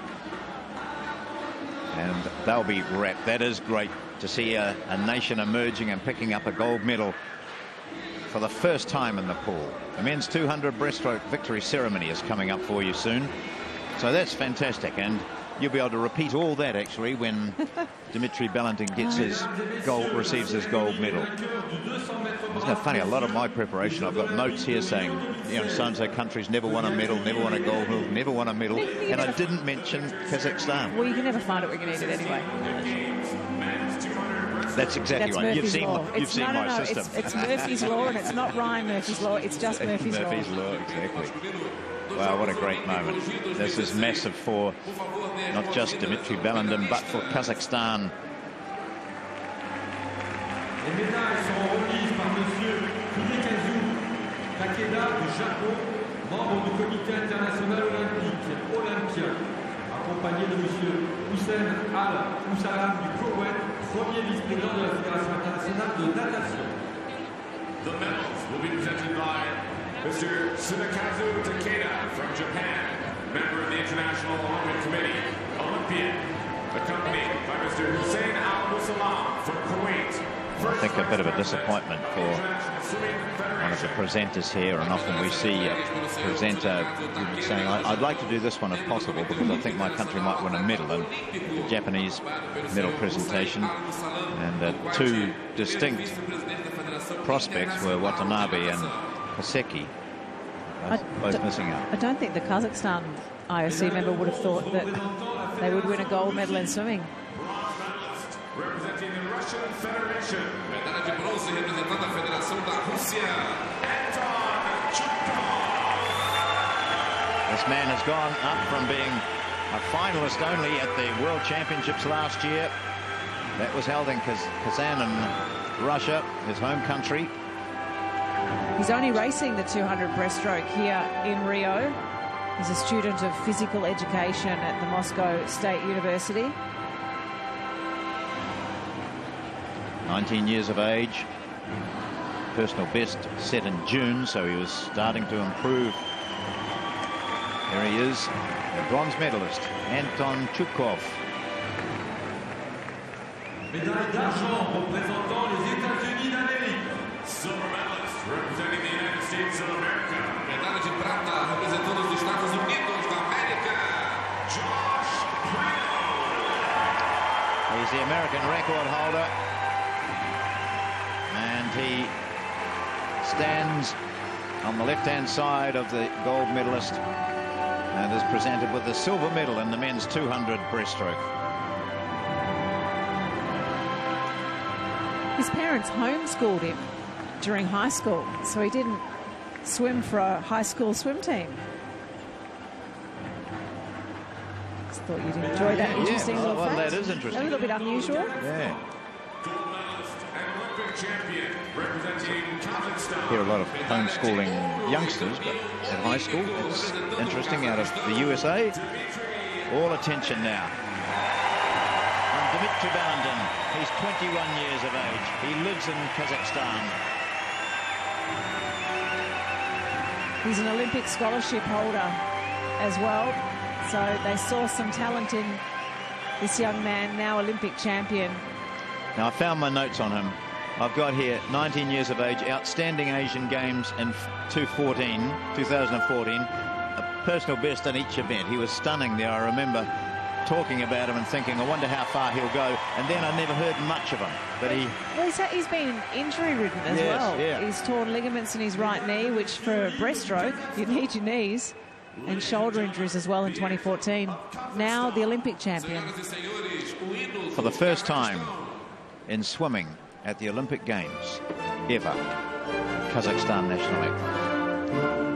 And they'll be wrapped. That is great to see a nation emerging and picking up a gold medal for the first time in the pool. The men's 200 breaststroke victory ceremony is coming up for you soon. So that's fantastic, and you'll be able to repeat all that actually when Dimitri Ballentin gets receives his gold medal. Isn't it funny? A lot of my preparation, I've got notes here saying, you know, so-and-so countries never won a medal, never won a gold medal, never won a medal, and I didn't mention Kazakhstan. Well, you can never find it when you need it anyway. That's exactly right. You've seen my system. It's Murphy's Law, and it's not Ryan Murphy's Law. It's just Murphy's Law. Murphy's Law, exactly. Wow, what a great moment. This is massive for not just Dimitri Ballentin, but for Kazakhstan. Les médailles seront remises par Monsieur Hidekazu Takeda du Japon, membre du Comité international olympique Olympia, accompagné de Monsieur Hussein Al-Moussalam du Koweït, premier vice-président de la Fédération internationale de natation. The medals will be presented by Mr. Tsunekazu Takeda from Japan, member of the International Olympic Committee, Olympian, accompanied by Mr. Hussein Al-Moussalam from Kuwait. I think a bit of a disappointment for one of the presenters here, and often we see a presenter saying, I'd like to do this one if possible because I think my country might win a medal, and the Japanese medal presentation, and two distinct prospects were Watanabe and Kosecki, both missing out. I don't think the Kazakhstan IOC member would have thought that they would win a gold medal in swimming. Representing the Russian Federation. Medalha de bronze representando a Federação da Rússia. This man has gone up from being a finalist only at the World Championships last year. That was held in Kazan in Russia, his home country. He's only racing the 200 breaststroke here in Rio. He's a student of physical education at the Moscow State University. 19 years of age, personal best set in June, so he was starting to improve. Here he is, the bronze medalist, Anton Chukov. Médaille d'argent représentant les États-Unis d'Amérique. Silver medalist representing the United States of America. Medalha de prata representando os Estados Unidos da América. Josh Prano. He's the American record holder, and he stands on the left-hand side of the gold medalist and is presented with the silver medal in the men's 200 breaststroke. His parents homeschooled him during high school, so he didn't swim for a high school swim team. Just thought you'd enjoy that interesting little fact. That is interesting. A little bit unusual. Yeah. Gold medalist and Olympic champion representing Kazakhstan. Hear a lot of homeschooling youngsters, but at high school, it's interesting. Out of the USA, all attention now. And Dimitri Ballentin, he's 21 years of age. He lives in Kazakhstan. He's an Olympic scholarship holder as well, so they saw some talent in this young man, now Olympic champion. Now, I found my notes on him. I've got here 19 years of age, outstanding Asian Games in 2014, a personal best in each event. He was stunning there. I remember talking about him and thinking, I wonder how far he'll go. And then I never heard much of him. But he's been injury-ridden as well. Yeah. He's torn ligaments in his right knee, which for a breaststroke, you need your knees, and shoulder injuries as well in 2014. Now the Olympic champion. For the first time in swimming at the Olympic Games ever, Kazakhstan national anthem.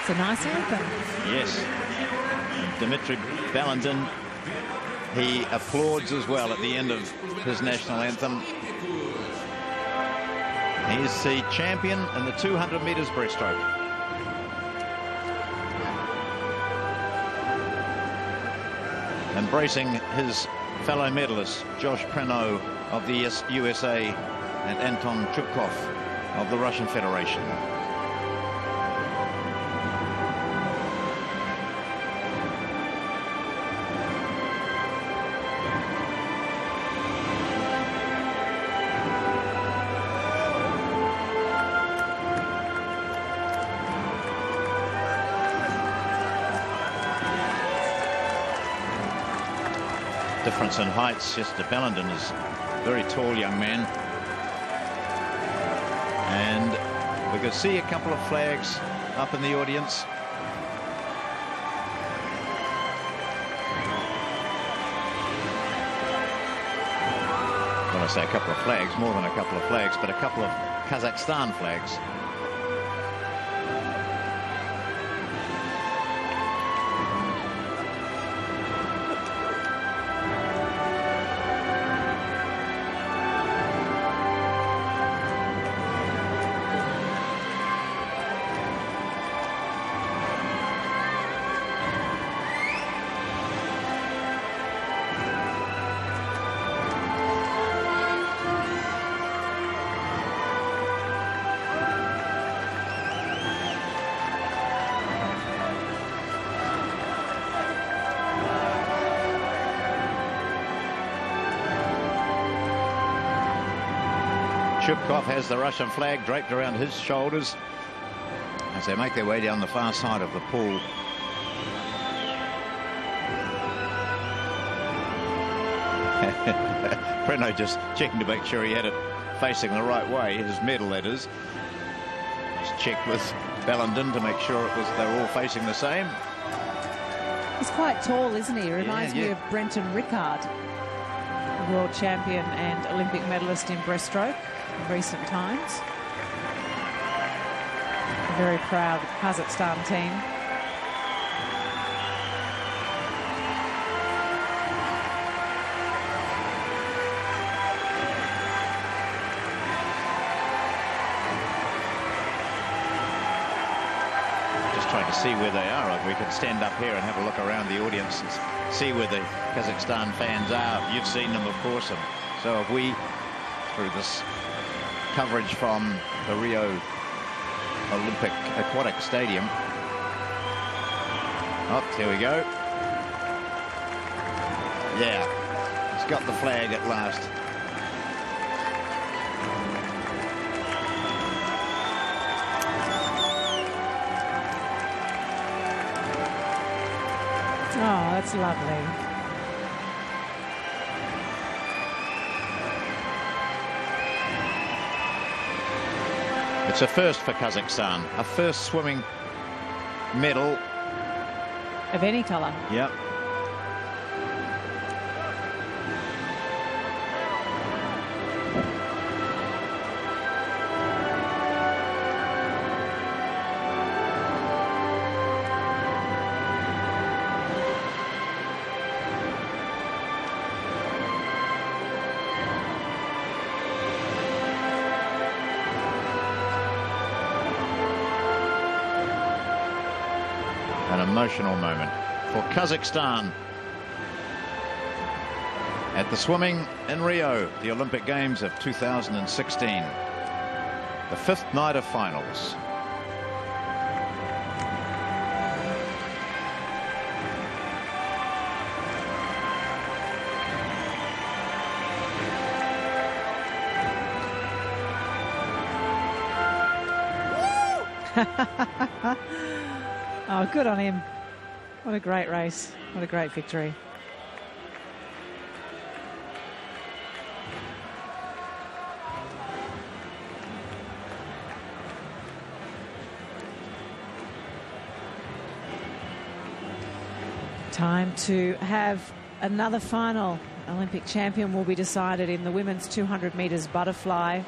a nice anthem. Yes. Dimitri Ballandin, he applauds as well at the end of his national anthem. He's the champion in the 200 metres breaststroke. Embracing his fellow medalists, Josh Preno of the USA and Anton Chubkov of the Russian Federation. Difference in heights. Chester Ballandin is a very tall young man. And we could see a couple of flags up in the audience. When I say a couple of flags, more than a couple of flags, but a couple of Kazakhstan flags. Chubkov has the Russian flag draped around his shoulders as they make their way down the far side of the pool. Preno just checking to make sure he had it facing the right way, his medal that is. Just checked with Ballandin to make sure they were all facing the same. He's quite tall, isn't he? Reminds me of Brenton Rickard, world champion and Olympic medalist in breaststroke in recent times. A very proud Kazakhstan team. Just trying to see where they are. If we can stand up here and have a look around the audience and see where the Kazakhstan fans are. You've seen them, of course, and so have we through this coverage from the Rio Olympic Aquatic Stadium. Oh, here we go. Yeah, he's got the flag at last. Oh, that's lovely. It's a first for Kazakhstan, a first swimming medal. Of any colour. Yep. An emotional moment for Kazakhstan at the swimming in Rio, the Olympic Games of 2016. The fifth night of finals. Oh, good on him. What a great race. What a great victory. Time to have another final. Olympic champion will be decided in the women's 200 metres butterfly.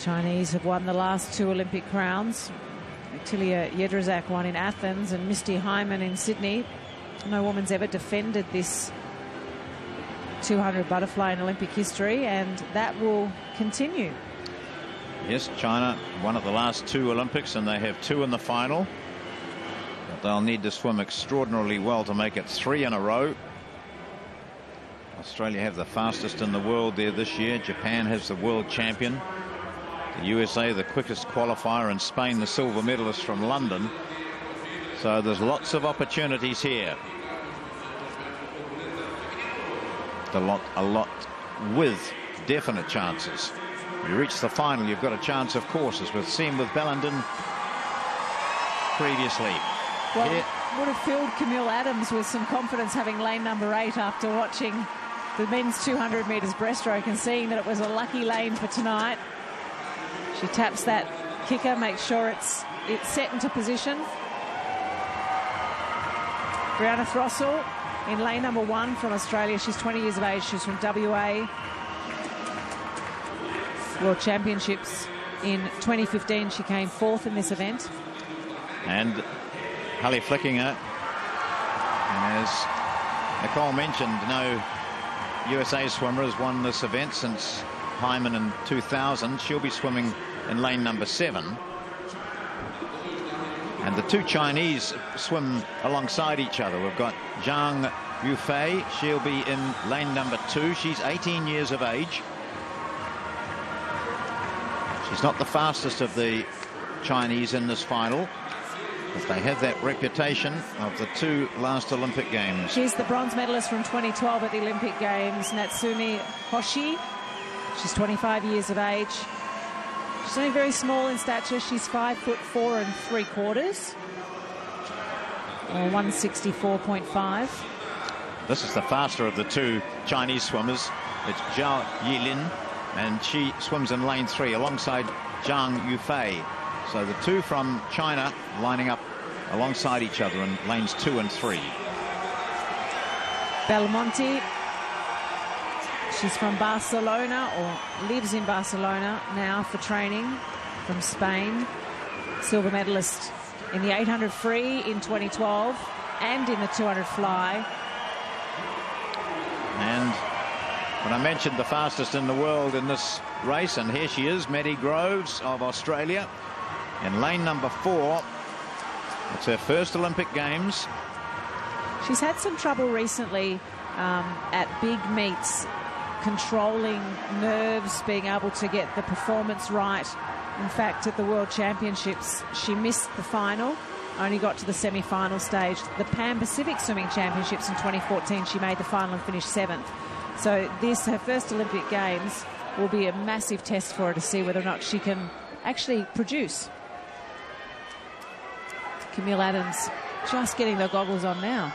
Chinese have won the last 2 Olympic crowns. Tilia Jedrzak won in Athens and Misty Hyman in Sydney. No woman's ever defended this 200 butterfly in Olympic history, and that will continue. Yes, China won at the last 2 Olympics, and they have 2 in the final. But they'll need to swim extraordinarily well to make it 3 in a row. Australia have the fastest in the world there this year. Japan has the world champion. The USA, the quickest qualifier, and Spain, the silver medalist from London. So there's lots of opportunities here. A lot with definite chances. You reach the final, you've got a chance, of course, as we've seen with Bellenden previously. Well, would have filled Camille Adams with some confidence having lane number 8 after watching the men's 200 metres breaststroke and seeing that it was a lucky lane for tonight. She taps that kicker, makes sure it's set into position. Brianna Throssell in lane number 1 from Australia. She's 20 years of age. She's from WA. World Championships in 2015. She came 4th in this event. And Halle Flickinger, as Nicole mentioned, no USA swimmer has won this event since Hyman in 2000. She'll be swimming in lane number 7. And the 2 Chinese swim alongside each other. We've got Zhang Yufei. She'll be in lane number 2. She's 18 years of age. She's not the fastest of the Chinese in this final, but they have that reputation of the 2 last Olympic Games. She's the bronze medalist from 2012 at the Olympic Games, Natsumi Hoshi. She's 25 years of age. She's only very small in stature. She's 5'4" 3/4", or 164.5. This is the faster of the 2 Chinese swimmers. It's Zhao Yilin, and she swims in lane 3 alongside Zhang Yufei. So the 2 from China lining up alongside each other in lanes 2 and 3. Belmonte, she's from Barcelona, or lives in Barcelona now for training, from Spain. Silver medalist in the 800 free in 2012 and in the 200 fly. And when I mentioned the fastest in the world in this race, and here she is, Maddie Groves of Australia in lane number 4. It's her first Olympic Games. She's had some trouble recently at big meets, controlling nerves, being able to get the performance right. In fact, at the World Championships, she missed the final, only got to the semi-final stage. The Pan Pacific Swimming Championships in 2014, she made the final and finished 7th. So this, her first Olympic Games, will be a massive test for her to see whether or not she can actually produce. Camille Adams just getting the goggles on now.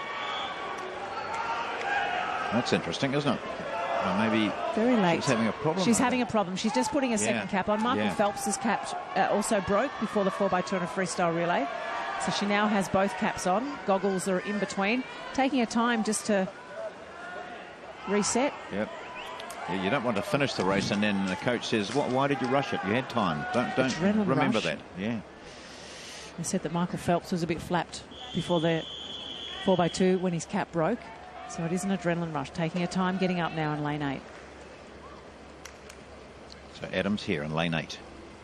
That's interesting, isn't it? Well, maybe very late. She's having a problem. She's having a problem. She's just putting a second cap on. Michael Phelps's cap also broke before the 4x200 freestyle relay. So she now has both caps on. Goggles are in between. Taking her time just to reset. Yep. Yeah, you don't want to finish the race and then the coach says, why did you rush it? You had time. Don't remember that. Yeah. They said that Michael Phelps was a bit flapped before the 4x2 when his cap broke. So it is an adrenaline rush. Taking her time, getting up now in lane 8. So Adams here in lane 8.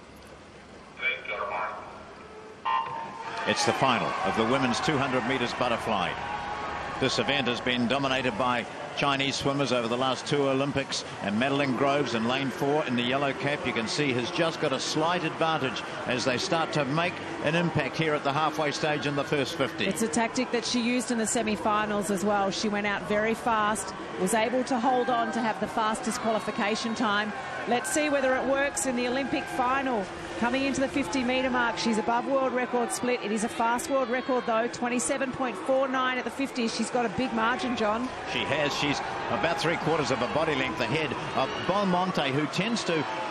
It's the final of the women's 200 metres butterfly. This event has been dominated by Chinese swimmers over the last 2 Olympics, and Madeline Groves in lane 4 in the yellow cap, you can see, has just got a slight advantage as they start to make an impact here at the halfway stage in the first 50. It's a tactic that she used in the semi-finals as well. She went out very fast, was able to hold on to have the fastest qualification time. Let's see whether it works in the Olympic final. Coming into the 50-metre mark, she's above world record split. It is a fast world record, though, 27.49 at the 50. She's got a big margin, John. She has. She's about 3/4 of a body length ahead of Belmonte, who tends to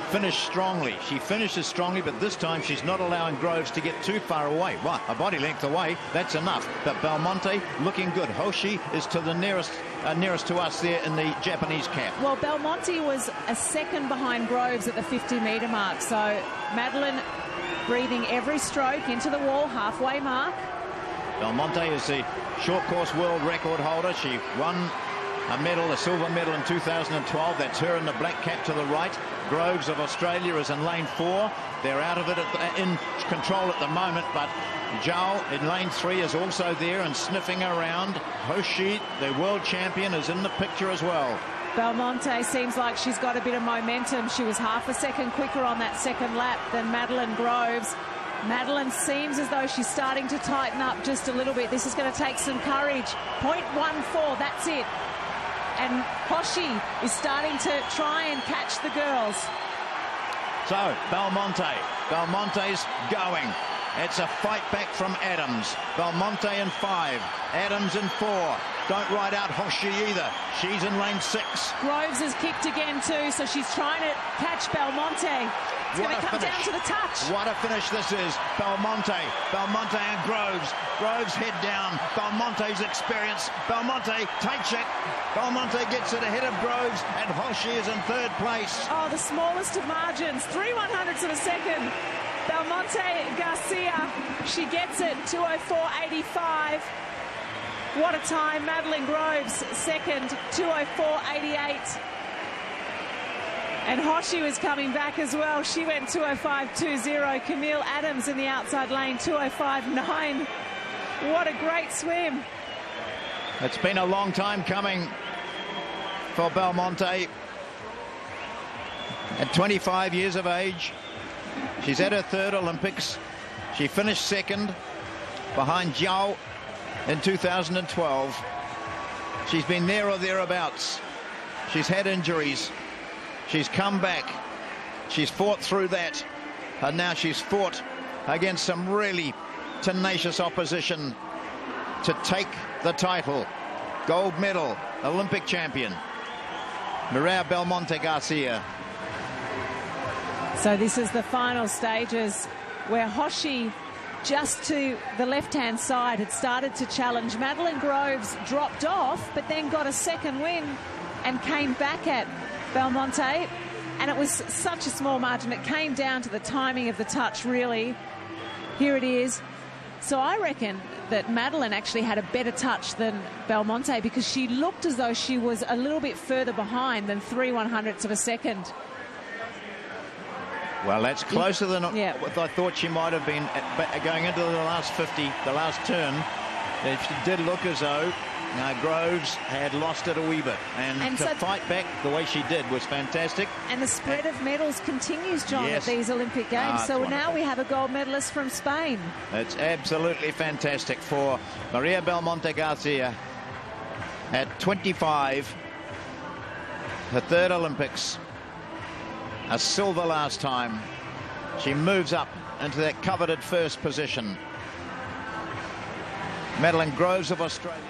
finished strongly. She finishes strongly, but this time she's not allowing Groves to get too far away. Well, a body length away, that's enough. But Belmonte looking good. Hoshi is to the nearest to us there in the Japanese cap. Well, Belmonte was a second behind Groves at the 50-metre mark. So Madeline breathing every stroke into the wall, halfway mark. Belmonte is the short course world record holder. She won a medal, a silver medal in 2012. That's her in the black cap to the right. Groves of Australia is in lane 4. They're out of it in control at the moment, but Zhao in lane 3 is also there and sniffing around. Hoshi, the world champion, is in the picture as well. Belmonte seems like she's got a bit of momentum. She was half a second quicker on that second lap than Madeline Groves. Madeline seems as though she's starting to tighten up just a little bit. This is going to take some courage. 0.14, that's it. And Hoshi is starting to try and catch the girls. So, Belmonte's going. It's a fight back from Adams. Belmonte in 5, Adams in 4. Don't ride out Hoshi either. She's in lane 6. Groves has kicked again too, so she's trying to catch Belmonte. It's going to come down to the touch. What a finish this is. Belmonte and Groves. Groves head down. Belmonte's experience. Belmonte takes it. Belmonte gets it ahead of Groves, and Hoshi is in 3rd place. Oh, the smallest of margins. 3/100ths of a second. Belmonte Garcia, she gets it, 2:04.85. What a time. Madeline Groves, second, 2:04.88. And Hoshi was coming back as well. She went 2:05.20. Camille Adams in the outside lane, 2:05.9. What a great swim. It's been a long time coming for Belmonte. At 25 years of age, she's at her 3rd Olympics. She finished 2nd behind Zhao in 2012. She's been there or thereabouts. She's had injuries. She's come back. She's fought through that. And now she's fought against some really tenacious opposition to take the title. Gold medal, Olympic champion, Mireia Belmonte Garcia. So this is the final stages where Hoshi, just to the left-hand side, had started to challenge. Madeline Groves dropped off, but then got a second win and came back at Belmonte. And it was such a small margin. It came down to the timing of the touch, really. Here it is. So I reckon that Madeline actually had a better touch than Belmonte, because she looked as though she was a little bit further behind than 3/100ths of a second. Well, that's closer than yeah. I thought she might have been going into the last 50, the last turn. It did look as though Groves had lost it a wee bit. And to fight back the way she did was fantastic. And the spread of medals continues, John, yes, at these Olympic Games. So wonderful. Now we have a gold medalist from Spain. It's absolutely fantastic for Mireia Belmonte Garcia at 25, her 3rd Olympics. A silver last time. She moves up into that coveted 1st position. Madeline Groves of Australia.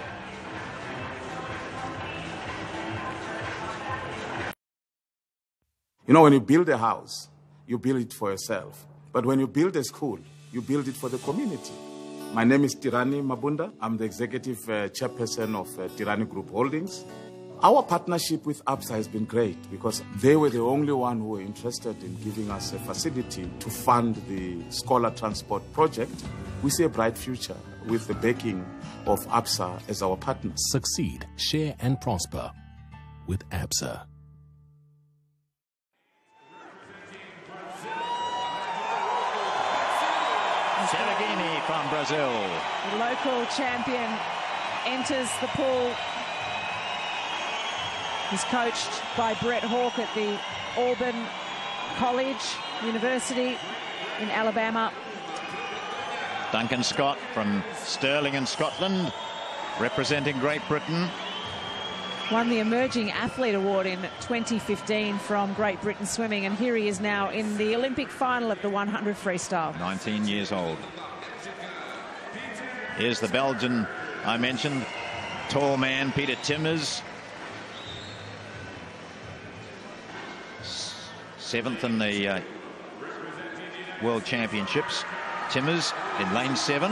You know, when you build a house, you build it for yourself. But when you build a school, you build it for the community. My name is Tirani Mabunda. I'm the executive chairperson of Tirani Group Holdings. Our partnership with ABSA has been great because they were the only one who were interested in giving us a facility to fund the Scholar Transport project. We see a bright future with the backing of ABSA as our partner. Succeed, share and prosper with ABSA. Seragini from Brazil. The local champion enters the pool. He's coached by Brett Hawke at the Auburn College University in Alabama. Duncan Scott from Stirling in Scotland, representing Great Britain. Won the Emerging Athlete Award in 2015 from Great Britain Swimming, and here he is now in the Olympic final of the 100 freestyle. 19 years old. Here's the Belgian I mentioned, tall man, Peter Timmers. 7th in the World Championships. Timmers in lane 7.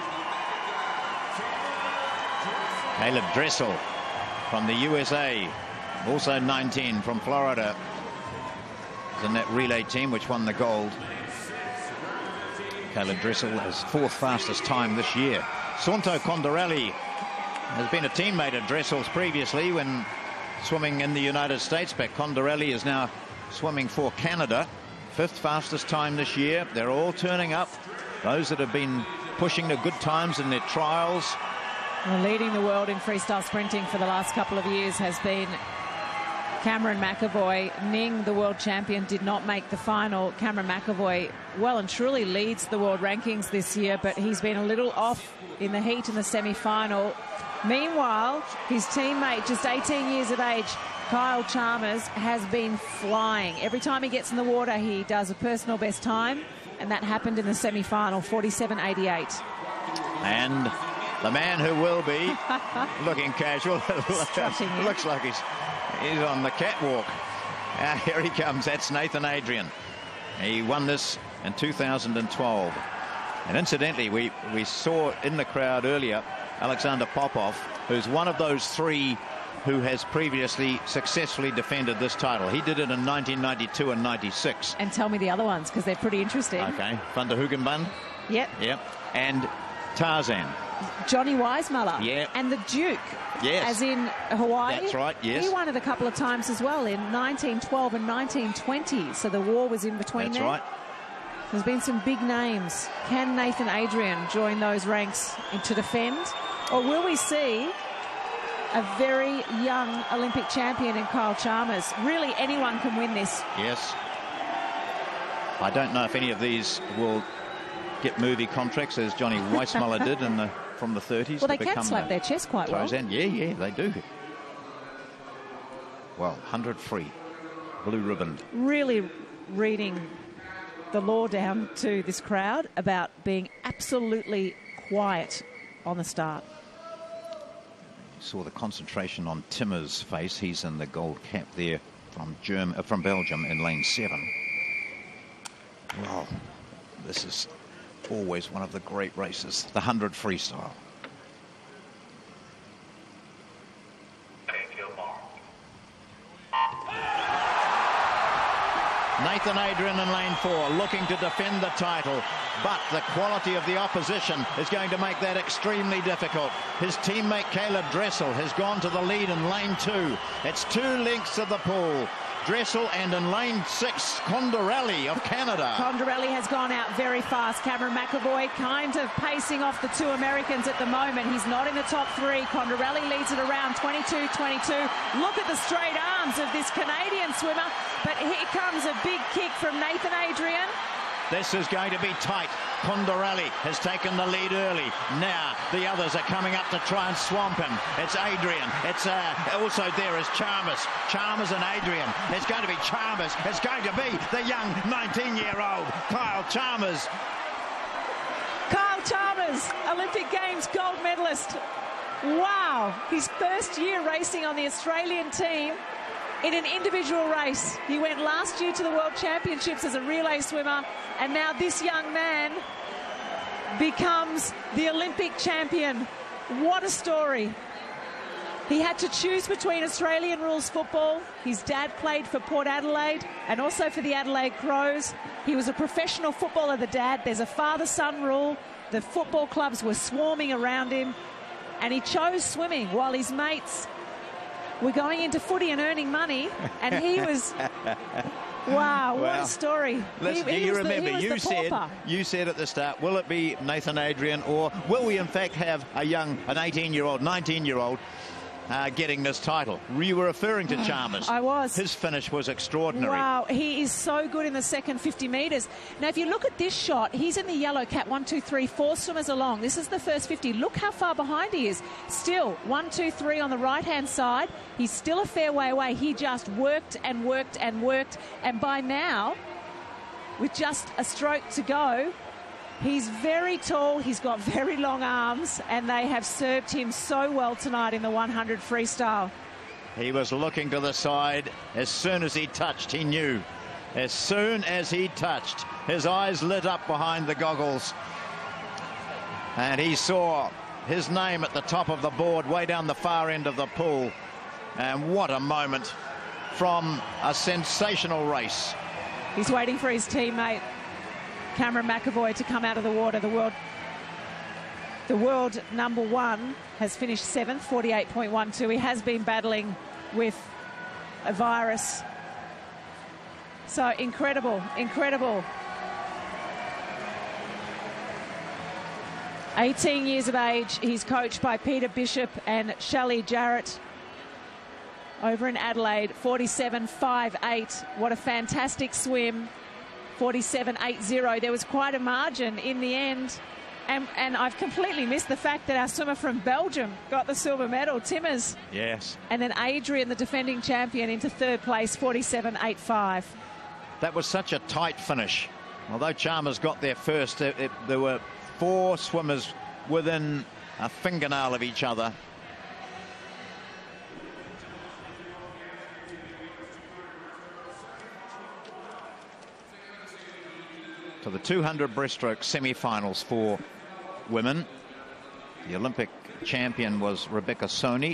Caleb Dressel from the USA, also 19 from Florida, is in that relay team which won the gold. Caleb Dressel has 4th fastest time this year. Santo Condorelli has been a teammate of Dressel's previously when swimming in the United States, but Condorelli is now swimming for Canada. 5th fastest time this year. They're all turning up. Those that have been pushing the good times in their trials. Well, leading the world in freestyle sprinting for the last couple of years has been Cameron McAvoy. Ning, the world champion, did not make the final. Cameron McAvoy well and truly leads the world rankings this year, but he's been a little off in the heat in the semi-final. Meanwhile, his teammate, just 18 years of age, Kyle Chalmers, has been flying. Every time he gets in the water, he does a personal best time, and that happened in the semi-final, 47.88. And the man who will be looking casual, looks like he's on the catwalk. Here he comes. That's Nathan Adrian. He won this in 2012. And incidentally, we saw in the crowd earlier Alexander Popov, who's one of those 3 who has previously successfully defended this title. He did it in 1992 and 96. And tell me the other ones, because they're pretty interesting. Okay. Van der Hoogenband. Yep. And Tarzan. Johnny Weissmuller. Yeah. And the Duke. Yes. As in Hawaii. That's right, yes. He won it a couple of times as well in 1912 and 1920. So the war was in between there. That's right. There's been some big names. Can Nathan Adrian join those ranks to defend? Or will we see a very young Olympic champion in Kyle Chalmers? Really, anyone can win this. Yes. I don't know if any of these will get movie contracts as Johnny Weissmuller did from the 30s. Well, they can slap their chest quite well. Yeah, they do. Well, 100 free, blue ribbon. Really reading the law down to this crowd about being absolutely quiet on the start. Saw the concentration on Timmer's face. He's in the gold cap there from Belgium in lane 7. Well, this is always one of the great races, the 100 freestyle. Nathan Adrian in lane 4, looking to defend the title, but the quality of the opposition is going to make that extremely difficult. His teammate Caleb Dressel has gone to the lead in lane 2. It's 2 lengths of the pool. Dressel, and in lane 6, Condorelli of Canada. Condorelli has gone out very fast. Cameron McAvoy kind of pacing off the 2 Americans at the moment. He's not in the top 3. Condorelli leads it around 22-22. Look at the straight arms of this Canadian swimmer. But here comes a big kick from Nathan Adrian. This is going to be tight. Condorelli has taken the lead early. Now the others are coming up to try and swamp him. It's Adrian. It's also there is Chalmers. Chalmers and Adrian. It's going to be Chalmers. It's going to be the young 19-year-old Kyle Chalmers. Kyle Chalmers, Olympic Games gold medalist. Wow, his first year racing on the Australian team in an individual race. He went last year to the World Championships as a relay swimmer, and now this young man becomes the Olympic champion. What a story. He had to choose between Australian rules football. His dad played for Port Adelaide and also for the Adelaide Crows. He was a professional footballer, the dad. There's a father-son rule. The football clubs were swarming around him, and he chose swimming while his mates were going into footy and earning money, and he was... Wow, what a story. You said at the start, will it be Nathan Adrian, or will we in fact have an 18-year-old, 19-year-old getting this title? You were referring to Chalmers. I was. His finish was extraordinary. Wow, he is so good in the second 50 metres. Now, if you look at this shot, he's in the yellow cap, 1, 2, 3, 4 swimmers along. This is the first 50. Look how far behind he is. Still, 1, 2, 3 on the right-hand side. He's still a fair way away. He just worked and worked and worked. And by now, with just a stroke to go, he's very tall, he's got very long arms, and they have served him so well tonight in the 100 freestyle. He was looking to the side. As soon as he touched, he knew As soon as he touched, his eyes lit up behind the goggles. And he saw his name at the top of the board, way down the far end of the pool. And what a moment from a sensational race. He's waiting for his teammate, Cameron McAvoy, to come out of the water. The world number one has finished 7th, 48.12. He has been battling with a virus. So incredible, incredible. 18 years of age. He's coached by Peter Bishop and Shelley Jarrett over in Adelaide. 47.58. What a fantastic swim. 47.80. There was quite a margin in the end. And I've completely missed the fact that our swimmer from Belgium got the silver medal, Timmers. Yes. And then Adrian, the defending champion, into third place, 47.85. That was such a tight finish. Although Chalmers got there first, there were 4 swimmers within a fingernail of each other. To the 200 breaststroke semi-finals for women. The Olympic champion was Rebecca Soni.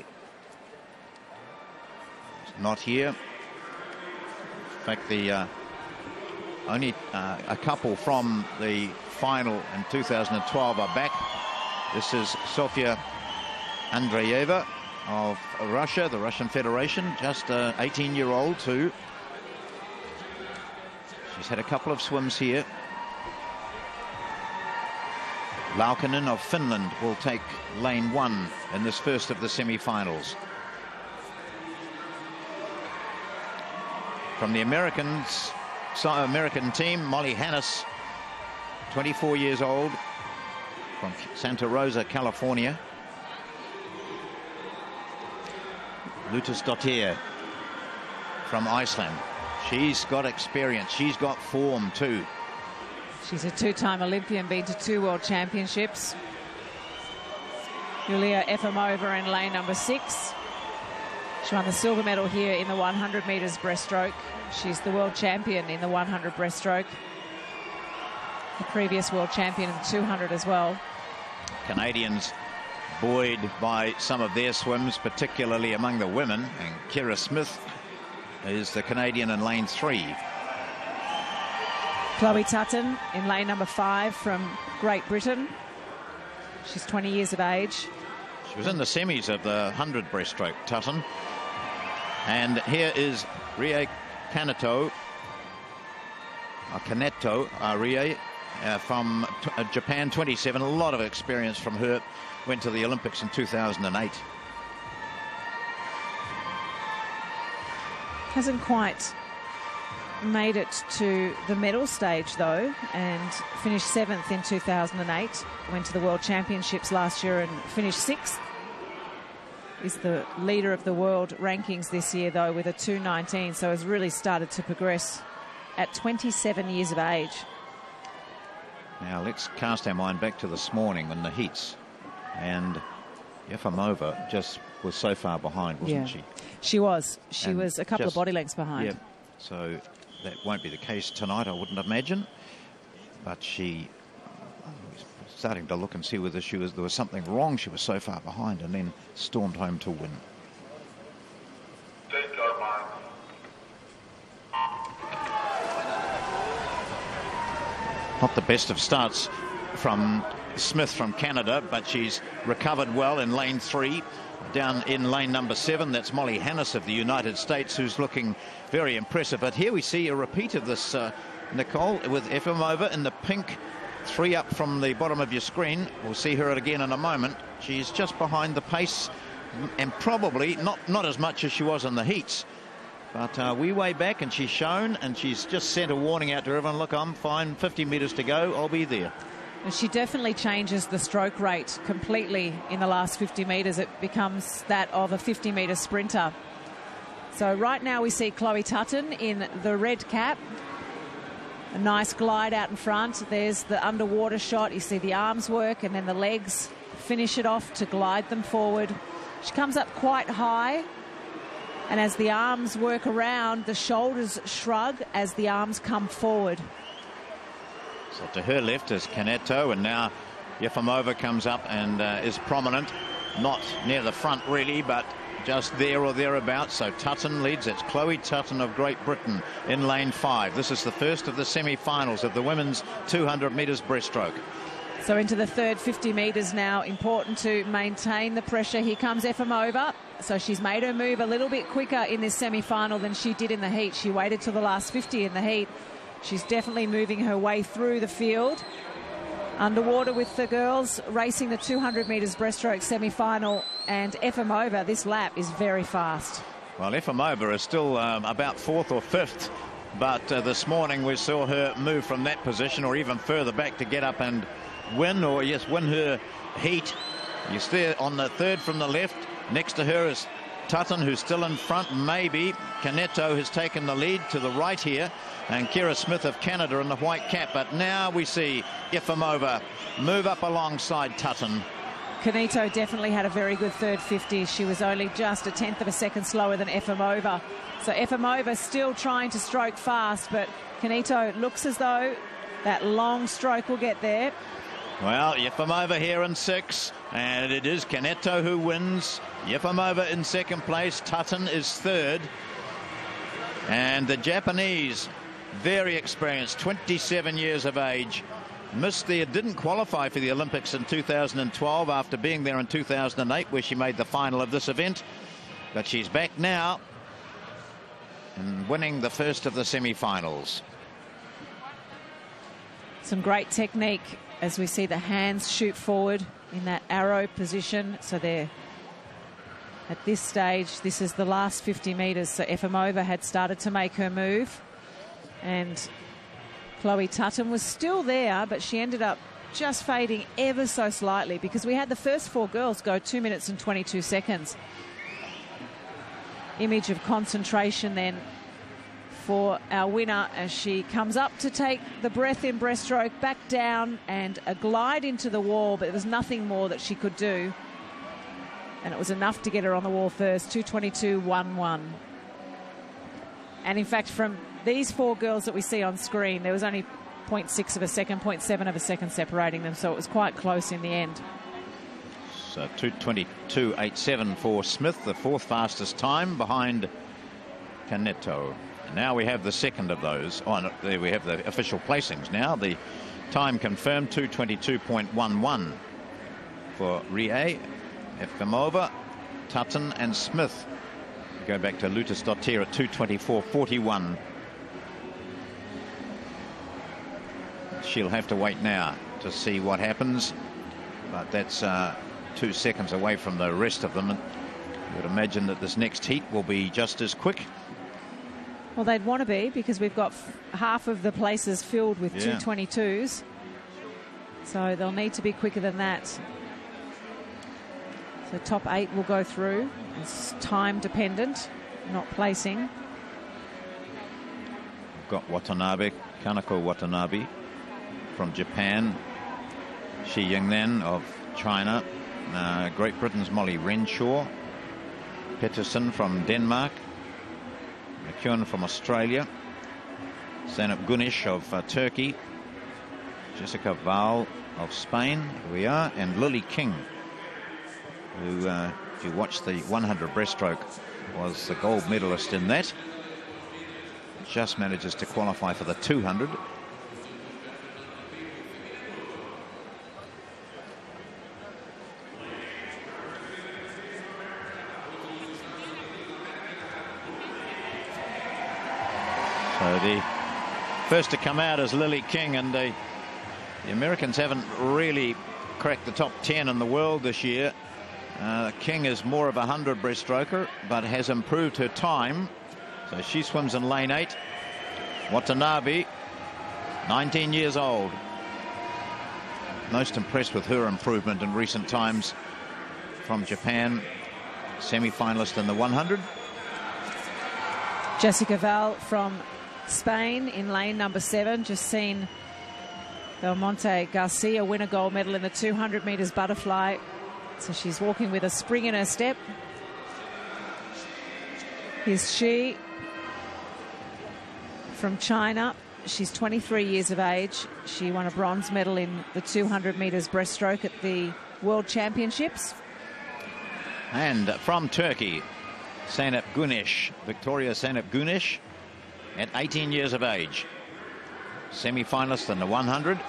Not here. In fact, the only a couple from the final in 2012 are back. This is Sofia Andreeva of Russia, the Russian Federation, just an 18-year-old too. She's had a couple of swims here. Laukkanen of Finland will take lane 1 in this first of the semi-finals. From the American team, Molly Hannes, 24 years old, from Santa Rosa, California. Lutasdottir from Iceland. She's got experience. She's got form too. She's a 2-time Olympian, been to 2 World Championships. Yulia Efimova in lane number 6. She won the silver medal here in the 100 metres breaststroke. She's the world champion in the 100 breaststroke. The previous world champion in the 200 as well. Canadians buoyed by some of their swims, particularly among the women. And Kira Smith is the Canadian in lane 3. Chloe Tutton in lane number 5 from Great Britain. She's 20 years of age. She was in the semis of the 100 breaststroke, Tutton. And here is Rie Kaneto, Rie from Japan, 27. A lot of experience from her. Went to the Olympics in 2008. Hasn't quite made it to the medal stage though, and finished 7th in 2008. Went to the World Championships last year and finished 6th. Is the leader of the world rankings this year though, with a 2:19, so has really started to progress at 27 years of age. Now let's cast our mind back to this morning in the heats, and Efimova just was so far behind, wasn't she? She was. She was a couple of body lengths behind. Yeah, so that won't be the case tonight, I wouldn't imagine. But she was starting to look and see whether there was something wrong. She was so far behind, and then stormed home to win. Not the best of starts from Smith from Canada, but she's recovered well in lane 3. Down in lane number 7, that's Molly Hannes of the United States, who's looking very impressive. But here we see a repeat of this, Nicole, with Efimova in the pink, 3 up from the bottom of your screen. We'll see her again in a moment. She's just behind the pace, and probably not as much as she was in the heats. But we way back, and she's shown, and she's just sent a warning out to everyone. Look, I'm fine, 50 metres to go, I'll be there. And she definitely changes the stroke rate completely in the last 50 metres. It becomes that of a 50-metre sprinter. So right now we see Chloe Tutton in the red cap. A nice glide out in front. There's the underwater shot. You see the arms work, and then the legs finish it off to glide them forward. She comes up quite high. And as the arms work around, the shoulders shrug as the arms come forward. So to her left is Canetto, and now Yefimova comes up and is prominent. Not near the front really, but just there or thereabouts. So Tutton leads. It's Chloe Tutton of Great Britain in lane 5. This is the first of the semi-finals of the women's 200 metres breaststroke. So into the third 50 metres now. Important to maintain the pressure. Here comes Yefimova. So she's made her move a little bit quicker in this semi-final than she did in the heat. She waited till the last 50 in the heat. She's definitely moving her way through the field. Underwater with the girls racing the 200 metres breaststroke semi-final, and Yefimova this lap is very fast. Well, Yefimova is still about 4th or 5th, but this morning we saw her move from that position or even further back to get up and win, or yes, win her heat. You see on the third from the left. Next to her is Tutton, who's still in front. Maybe Canetto has taken the lead to the right here, and Kira Smith of Canada in the white cap. But now we see Yefimova move up alongside Tutton. Canetto definitely had a very good third 50. She was only just a 1/10 of a second slower than Yefimova. So Yefimova still trying to stroke fast, but Canetto looks as though that long stroke will get there. Well, Yefimova here in 6, and it is Canetto who wins. Yefimova in 2nd place. Tutton is 3rd. And the Japanese, very experienced, 27 years of age, didn't qualify for the Olympics in 2012 after being there in 2008, where she made the final of this event. But she's back now and winning the first of the semi-finals. Some great technique as we see the hands shoot forward in that arrow position. So they're at this stage, this is the last 50 metres. So Yefimova had started to make her move, and Chloe Tutton was still there, but she ended up just fading ever so slightly because we had the first 4 girls go 2 minutes and 22 seconds. Image of concentration then for our winner as she comes up to take the breath in breaststroke, back down and a glide into the wall, but there was nothing more that she could do. And it was enough to get her on the wall first, 2:22.11. And in fact, from these 4 girls that we see on screen, there was only 0.6 of a second, 0.7 of a second separating them, so it was quite close in the end. So 2:22.87 for Smith, the 4th fastest time behind Canetto. Now we have the second of those. Oh, no, there we have the official placings now. The time confirmed, 2:22.11 for Rie, Yefimova, Tutton and Smith. Go back to Lutersdottir at 2:24.41. She'll have to wait now to see what happens, but that's 2 seconds away from the rest of them. I would imagine that this next heat will be just as quick. Well, they'd want to be, because we've got half of the places filled with 2:22s. So they'll need to be quicker than that. So top 8 will go through. It's time dependent, not placing. We've got Watanabe, Kaneko Watanabe from Japan. Shi Yingnan of China. Great Britain's Molly Renshaw. Pettersson from Denmark. McEwen from Australia. Zeynep Güneş of Turkey. Jessica Val of Spain. Here we are. And Lily King, who, if you watch the 100 breaststroke, was the gold medalist in that. Just manages to qualify for the 200. So the first to come out is Lily King, and the Americans haven't really cracked the top 10 in the world this year. King is more of a 100 breaststroker, but has improved her time. So she swims in lane 8. Watanabe, 19 years old. Most impressed with her improvement in recent times from Japan. Semi-finalist in the 100. Jessica Val from Spain in lane number 7. Just seen Belmonte Garcia win a gold medal in the 200 metres butterfly. So she's walking with a spring in her step. Here's she from China. She's 23 years of age. She won a bronze medal in the 200 metres breaststroke at the World Championships. And from Turkey, Zeynep Güneş, Victoria Zeynep Güneş, at 18 years of age. Semi-finalist in the 100.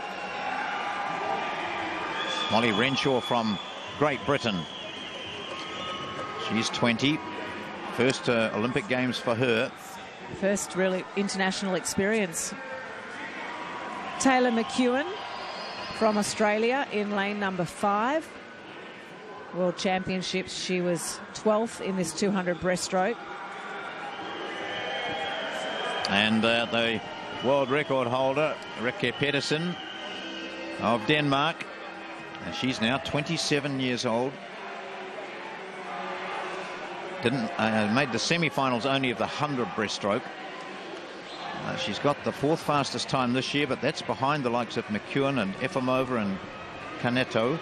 Molly Renshaw from Great Britain. She's 20. First Olympic Games for her. First really international experience. Taylor McEwen from Australia in lane number 5. World Championships, she was 12th in this 200 breaststroke. And the world record holder, Rikke Pedersen of Denmark. And she's now 27 years old. Made the semi-finals only of the 100 breaststroke. She's got the 4th fastest time this year, but that's behind the likes of McEwen and Efimova and Caneto.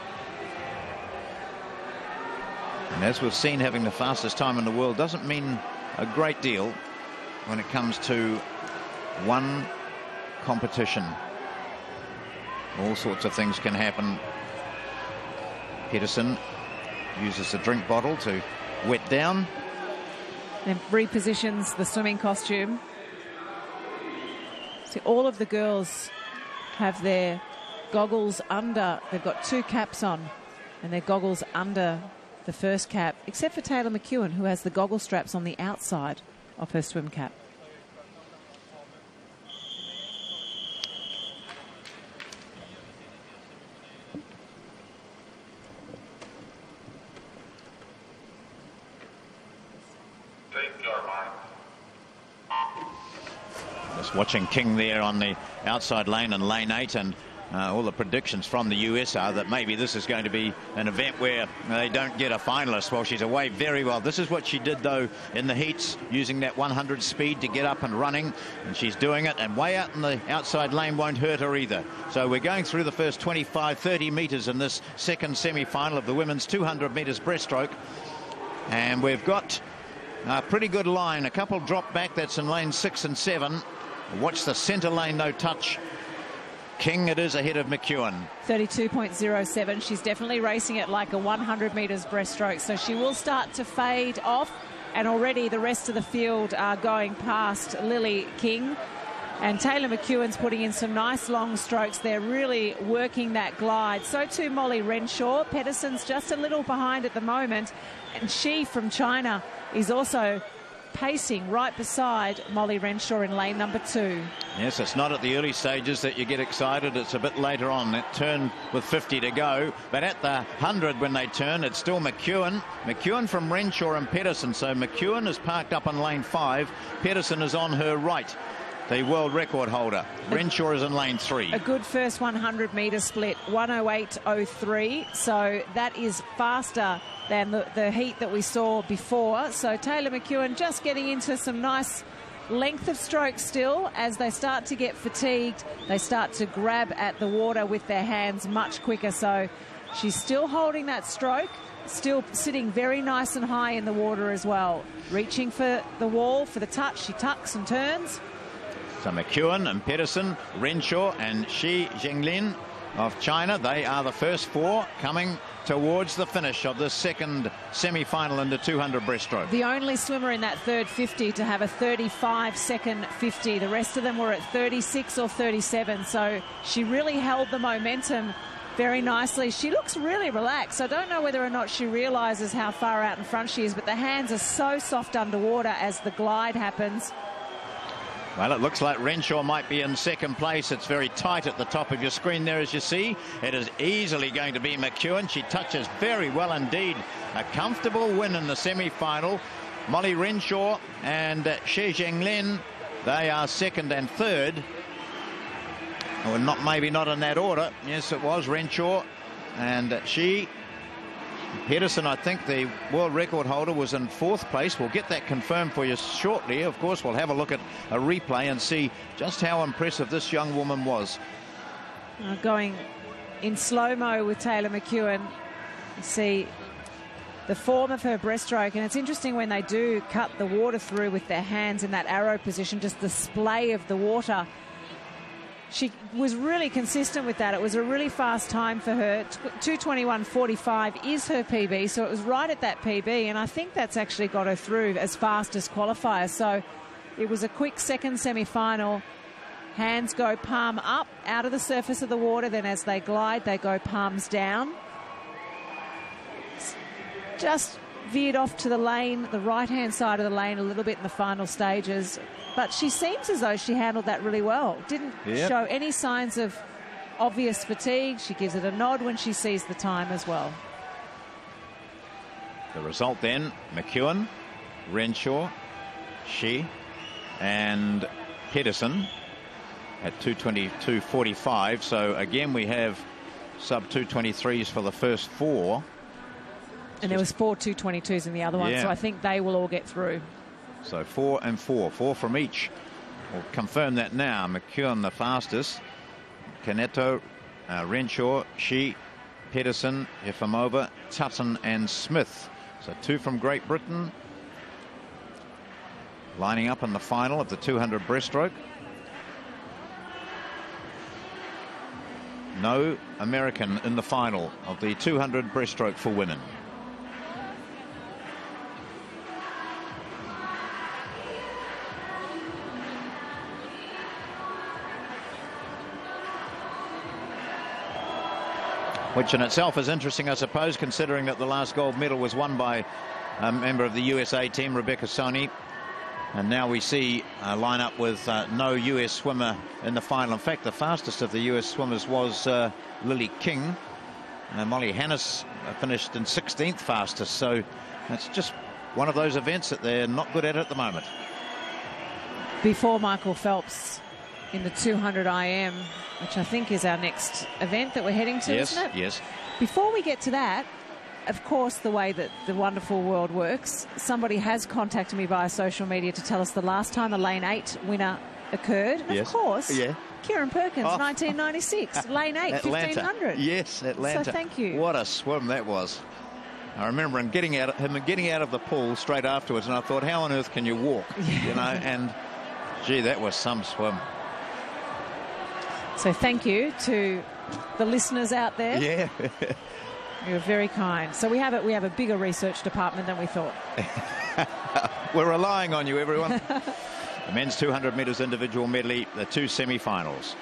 And as we've seen, having the fastest time in the world doesn't mean a great deal when it comes to one competition. All sorts of things can happen. Pedersen uses the drink bottle to wet down. And repositions the swimming costume. See, all of the girls have their goggles under. They've got 2 caps on and their goggles under the first cap, except for Taylor McEwen, who has the goggle straps on the outside of her swim cap. Just watching King there on the outside lane in lane 8, and all the predictions from the US are that maybe this is going to be an event where they don't get a finalist. Well, she's away very well. This is what she did, though, in the heats, using that 100 speed to get up and running, and she's doing it, and way out in the outside lane won't hurt her either. So we're going through the first 25-30 metres in this second semi-final of the women's 200 metres breaststroke, and we've got a pretty good line. A couple drop back. That's in lane 6 and 7. Watch the centre lane, no touch. King it is ahead of McEwen. 32.07. She's definitely racing it like a 100 metres breaststroke, so she will start to fade off, and already the rest of the field are going past Lily King. And Taylor McEwen's putting in some nice long strokes. They're really working that glide. So too Molly Renshaw. Pedersen's just a little behind at the moment, and she from China is also pacing right beside Molly Renshaw in lane number 2. Yes, it's not at the early stages that you get excited. It's a bit later on. That turn with 50 to go. But at the 100 when they turn, it's still McEwen. McEwen from Renshaw and Pedersen. So McEwen is parked up in lane 5. Pedersen is on her right, the world record holder. Renshaw is in lane 3. A good first 100 metre split, 108.03. So that is faster than the heat that we saw before. So Taylor McEwen just getting into some nice length of stroke still. As they start to get fatigued, they start to grab at the water with their hands much quicker. So she's still holding that stroke, still sitting very nice and high in the water as well. Reaching for the wall for the touch. She tucks and turns. So McEwen and Pedersen, Renshaw and Shi Jinglin of China, they are the first 4 coming towards the finish of the second semi-final in the 200 breaststroke. The only swimmer in that third 50 to have a 35-second 50. The rest of them were at 36 or 37. So she really held the momentum very nicely. She looks really relaxed. I don't know whether or not she realises how far out in front she is, but the hands are so soft underwater as the glide happens. Well, it looks like Renshaw might be in second place. It's very tight at the top of your screen there, as you see. It is easily going to be McEwen. She touches very well indeed. A comfortable win in the semi-final. Molly Renshaw and Shi Jinglin, they are second and third. Well, maybe not in that order. Yes, it was Renshaw and Shi. Pedersen, I think the world record holder, was in 4th place. We'll get that confirmed for you shortly. Of course, we'll have a look at a replay and see just how impressive this young woman was. Going in slow-mo with Taylor McEwen. You see the form of her breaststroke. And it's interesting when they do cut the water through with their hands in that arrow position, just the splay of the water. She was really consistent with that. It was a really fast time for her. 2:21.45 is her PB, so it was right at that PB, and I think that's actually got her through as fast as qualifier. So it was a quick second semi-final. Hands go palm up out of the surface of the water, then as they glide, they go palms down. Just veered off to the lane, the right-hand side of the lane a little bit in the final stages. But she seems as though she handled that really well. Didn't show any signs of obvious fatigue. She gives it a nod when she sees the time as well. The result then, McEwen, Renshaw, Shi and Pedersen at 2:22.45. So again, we have sub 2:23s for the first four. And there was 4 2:22s in the other one, so I think they will all get through. So 4 and 4 from each. We'll confirm that now. McEwen the fastest. Caneto, Renshaw, Shi, Pedersen, Efimova, Tutton and Smith. So 2 from Great Britain. Lining up in the final of the 200 breaststroke. No American in the final of the 200 breaststroke for women. Which in itself is interesting, I suppose, considering that the last gold medal was won by a member of the USA team, Rebecca Soni. And now we see a lineup with no US swimmer in the final. In fact, the fastest of the US swimmers was Lily King. Molly Hannes finished in 16th fastest. So it's just one of those events that they're not good at the moment. Before Michael Phelps in the 200 IM, which I think is our next event that we're heading to, isn't it? Yes. Before we get to that, of course, the way that the wonderful world works, somebody has contacted me via social media to tell us the last time a Lane 8 winner occurred. And of course, Kieran Perkins, 1996, Lane 8, Atlanta. 1500. Yes, Atlanta. So thank you. What a swim that was. I remember him getting out of the pool straight afterwards, and I thought, how on earth can you walk? You know, and gee, that was some swim. So thank you to the listeners out there. Yeah. You're very kind. So we have a bigger research department than we thought. We're relying on you, everyone. The men's 200 metres individual medley, the 2 semi-finals.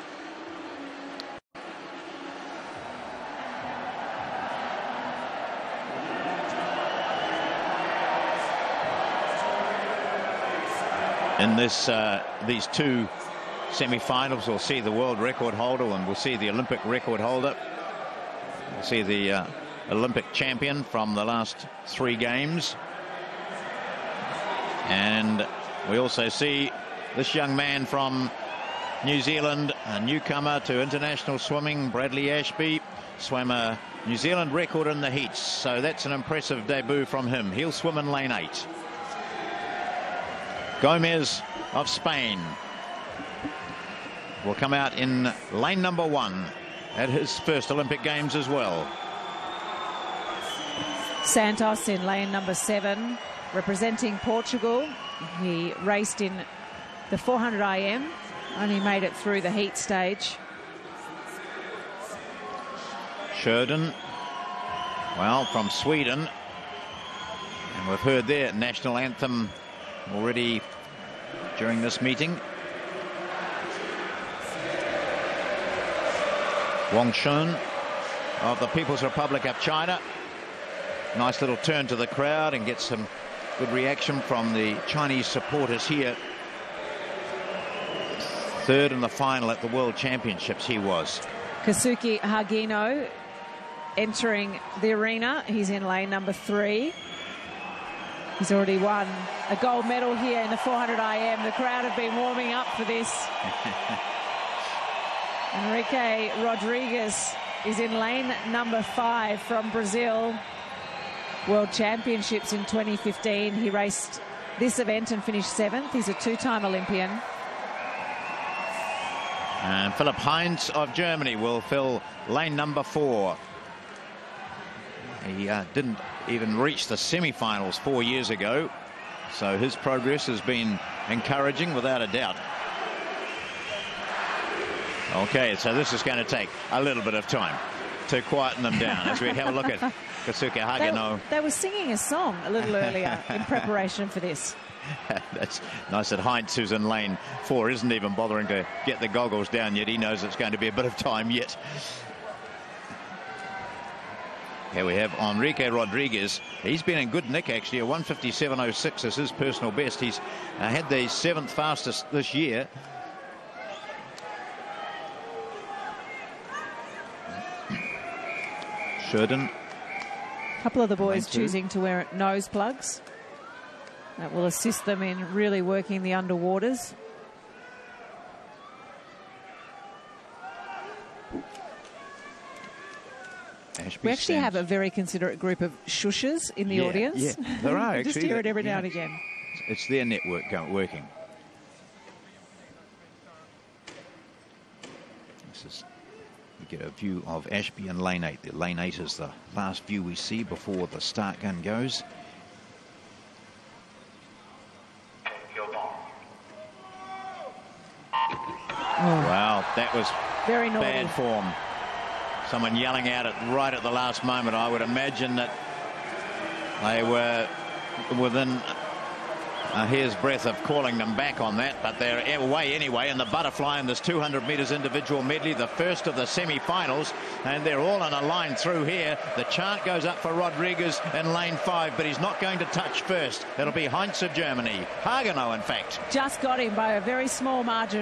In these 2 semi-finals, we'll see the world record holder and we'll see the Olympic record holder. We'll see the Olympic champion from the last 3 games. And we also see this young man from New Zealand, a newcomer to international swimming, Bradley Ashby, swam a New Zealand record in the heats. So that's an impressive debut from him. He'll swim in lane 8. Gomez of Spain will come out in lane number 1 at his first Olympic Games as well. Santos in lane number 7, representing Portugal. He raced in the 400 IM, only made it through the heat stage. Sheridan, well, from Sweden. And we've heard their national anthem already during this meeting. Wang Shun of the People's Republic of China. Nice little turn to the crowd and get some good reaction from the Chinese supporters here. 3rd in the final at the World Championships he was. Kazuki Hagino entering the arena. He's in lane number 3. He's already won a gold medal here in the 400 IM. The crowd have been warming up for this. Enrique Rodriguez is in lane number 5 from Brazil. World Championships in 2015. He raced this event and finished 7th. He's a 2-time Olympian. And Philipp Heinz of Germany will fill lane number 4. He didn't even reach the semi-finals 4 years ago, so his progress has been encouraging without a doubt. Okay, so this is going to take a little bit of time to quieten them down as we have a look at Kasuke Hagino. They were singing a song a little earlier in preparation for this. That's nice that Heinz, who's in lane 4, isn't even bothering to get the goggles down yet. He knows it's going to be a bit of time yet. Here we have Enrique Rodriguez. He's been in good nick, actually. A 157.06 is his personal best. He's had the 7th fastest this year. Sheridan. A couple of the boys choosing to wear nose plugs. That will assist them in really working the underwaters. We actually have a very considerate group of shushers in the audience. Yeah, there are actually. Just hear it every now and again. It's their network working. This is, we get a view of Ashby in lane 8. The lane 8 is the last view we see before the start gun goes. Wow, that was very naughty. Bad form. Someone yelling out right at the last moment. I would imagine that they were within a hair's breadth of calling them back on that, but they're away anyway in the butterfly in this 200 metres individual medley, the first of the semi-finals, and they're all in a line through here. The chant goes up for Rodriguez in lane 5, but he's not going to touch first. It'll be Heinz of Germany. Hagino, in fact. Just got him by a very small margin,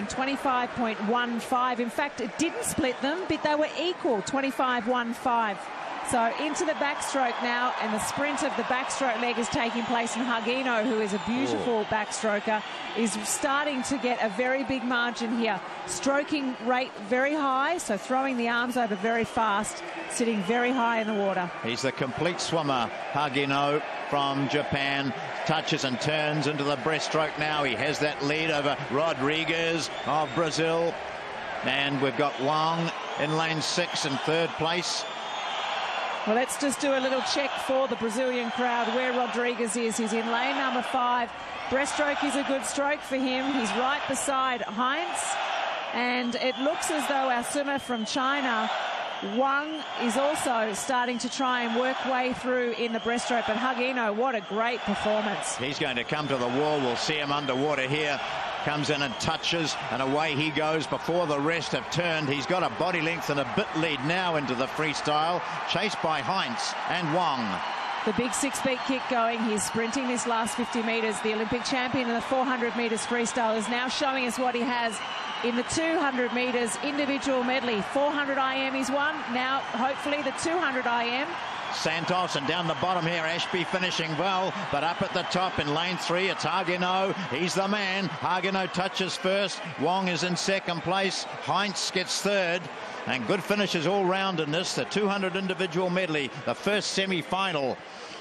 25.15. In fact, it didn't split them, but they were equal, 25.15. So into the backstroke now, and the sprint of the backstroke leg is taking place, and Hagino, who is a beautiful backstroker, is starting to get a very big margin here. Stroking rate very high, so throwing the arms over very fast, sitting very high in the water. He's the complete swimmer, Hagino from Japan. Touches and turns into the breaststroke now. He has that lead over Rodriguez of Brazil. And we've got Wang in lane 6 in 3rd place. Well, let's just do a little check for the Brazilian crowd where Rodriguez is. He's in lane number 5. Breaststroke is a good stroke for him. He's right beside Heinz. And it looks as though our swimmer from China, Wang, is also starting to try and work way through in the breaststroke. But Hagino, what a great performance. He's going to come to the wall. We'll see him underwater here. Comes in and touches, and away he goes before the rest have turned. He's got a body length and a bit lead now into the freestyle, chased by Heinz and Wang. The big 6-beat kick going. He's sprinting this last 50 metres. The Olympic champion in the 400 metres freestyle is now showing us what he has in the 200 metres individual medley. 400 IM he's won. Now, hopefully, the 200 IM. Santos, and down the bottom here, Ashby finishing well, but up at the top in lane 3, it's Hagino. He's the man. Hagino touches first. Wang is in 2nd place. Heinz gets 3rd. And good finishes all round in this, the 200 individual medley, the first semi-final.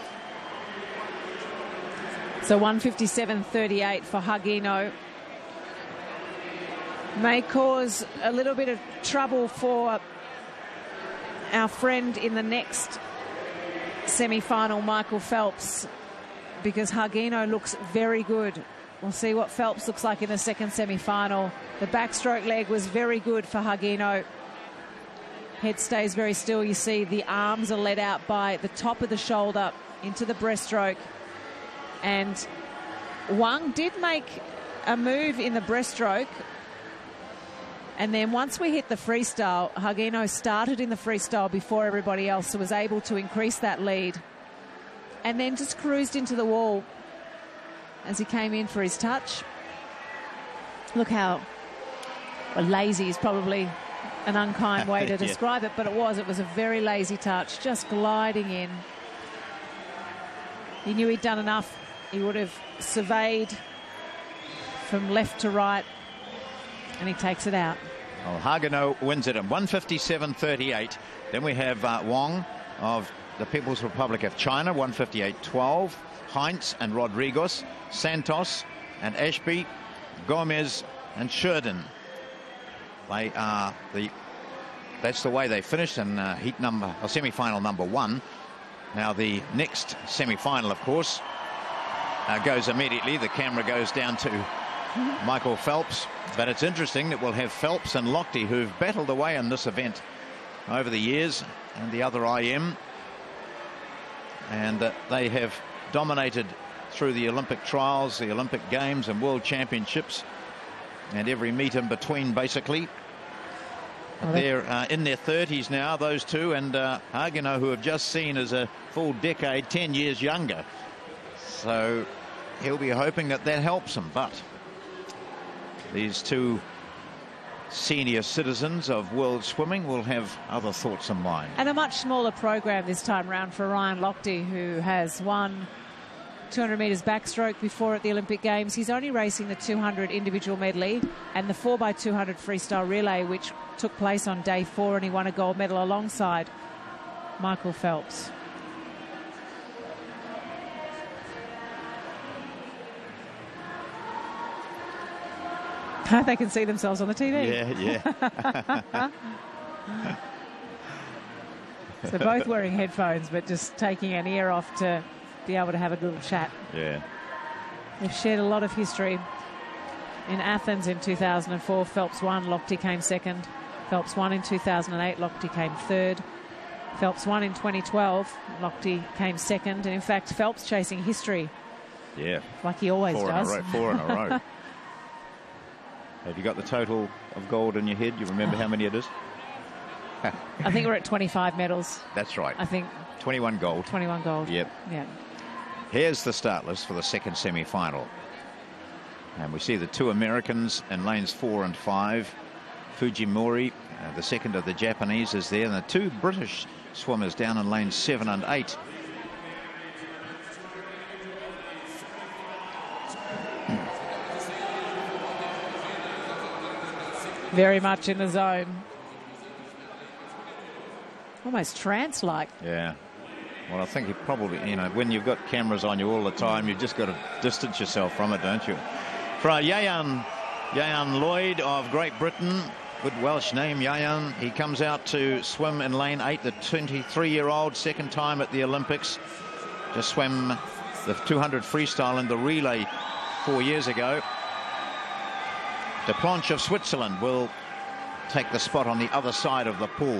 So 157.38 for Hagino. May cause a little bit of trouble for our friend in the next semi-final, Michael Phelps, because Hagino looks very good. We'll see what Phelps looks like in the 2nd semi-final. The backstroke leg was very good for Hagino. Head stays very still. You see the arms are let out by the top of the shoulder into the breaststroke. And Wang did make a move in the breaststroke. And then once we hit the freestyle, Hagino started in the freestyle before everybody else, so was able to increase that lead. And then just cruised into the wall as he came in for his touch. Look how lazy is probably an unkind way to describe it, but it was a very lazy touch, just gliding in. He knew he'd done enough. He would have surveyed from left to right, and he takes it out. Well, Hagino wins it in 157.38. Then we have Wang of the People's Republic of China, 158.12. Heinz and Rodriguez, Santos and Ashby, Gomez and Sheridan. They are that's the way they finished in heat number, or semi-final number 1. Now the next semi-final, of course, goes immediately. The camera goes down to Michael Phelps. But it's interesting that we'll have Phelps and Lochte, who've battled away in this event over the years, and the other IM. And they have dominated through the Olympic trials, the Olympic Games and World Championships, and every meet in between, basically. Well, they're in their 30s now, those two, and Hagenau, who have just seen, as a full decade, 10 years younger. So he'll be hoping that that helps him. But these two senior citizens of world swimming will have other thoughts in mind. And a much smaller program this time round for Ryan Lochte, who has won 200 metres backstroke before at the Olympic Games. He's only racing the 200 individual medley and the 4x200 freestyle relay, which took place on day 4, and he won a gold medal alongside Michael Phelps. They can see themselves on the TV. Yeah. So both wearing headphones, but just taking an ear off to be able to have a little chat. Yeah. They've shared a lot of history. In Athens in 2004, Phelps won, Lochte came second. Phelps won in 2008, Lochte came third. Phelps won in 2012, Lochte came second. And in fact, Phelps chasing history. Yeah. Like he always does. 4 in a row. Have you got the total of gold in your head? You remember how many it is? I think we're at 25 medals. That's right. I think 21 gold. 21 gold. Yep. Yeah. Here's the start list for the second semi-final. And we see the two Americans in lanes 4 and 5. Fujimori, the second of the Japanese, is there. And the two British swimmers down in lanes 7 and 8. Very much in the zone. Almost trance-like. Yeah. Well, I think you probably, you know, when you've got cameras on you all the time, you've just got to distance yourself from it, don't you? For Yayan Lloyd of Great Britain, good Welsh name, Yayan. He comes out to swim in lane 8, the 23-year-old, second time at the Olympics. Just swam the 200 freestyle and the relay 4 years ago. De Planche of Switzerland will take the spot on the other side of the pool.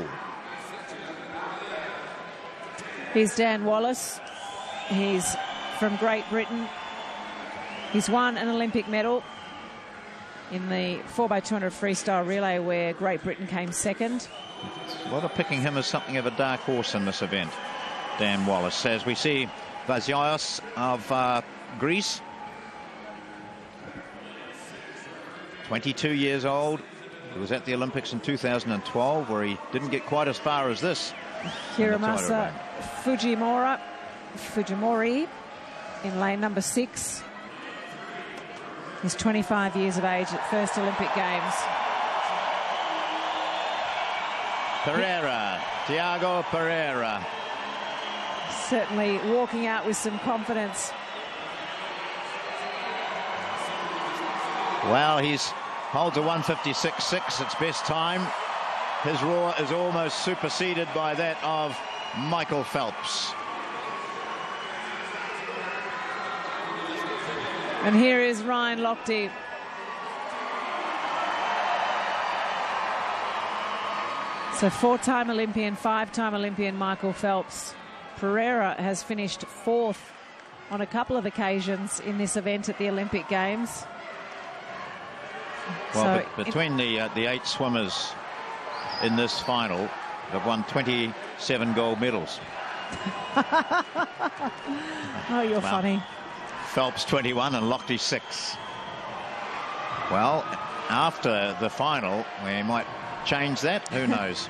Here's Dan Wallace. He's from Great Britain. He's won an Olympic medal in the 4x200 freestyle relay, where Great Britain came second. A lot of picking him as something of a dark horse in this event, Dan Wallace. As we see Vazios of Greece, 22 years old. He was at the Olympics in 2012, where he didn't get quite as far as this. Hiramasa Fujimori in lane number 6. He's 25 years of age at first Olympic Games. Pereira, Tiago Pereira. Certainly walking out with some confidence. Well, he's holds a 156.6, its best time. His roar is almost superseded by that of Michael Phelps. And here is Ryan Lochte. So 4-time Olympian, 5-time Olympian Michael Phelps. Pereira has finished 4th on a couple of occasions in this event at the Olympic Games. Well, so between the 8 swimmers in this final, they've won 27 gold medals. Oh, you're funny. Phelps 21 and Lochte 6. Well, after the final, we might change that. Who knows?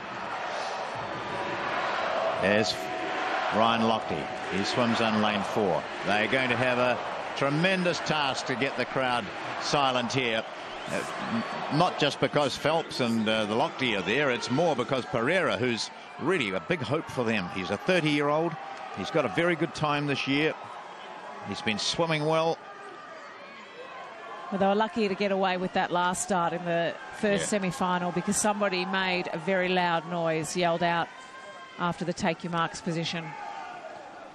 There's Ryan Lochte. He swims in lane 4. They're going to have a tremendous task to get the crowd silent here. Not just because Phelps and the Lochte are there, it's more because Pereira, who's really a big hope for them. He's a 30-year-old. He's got a very good time this year. He's been swimming well. Well, they were lucky to get away with that last start in the first semi-final, because somebody made a very loud noise, yelled out after the take your marks position.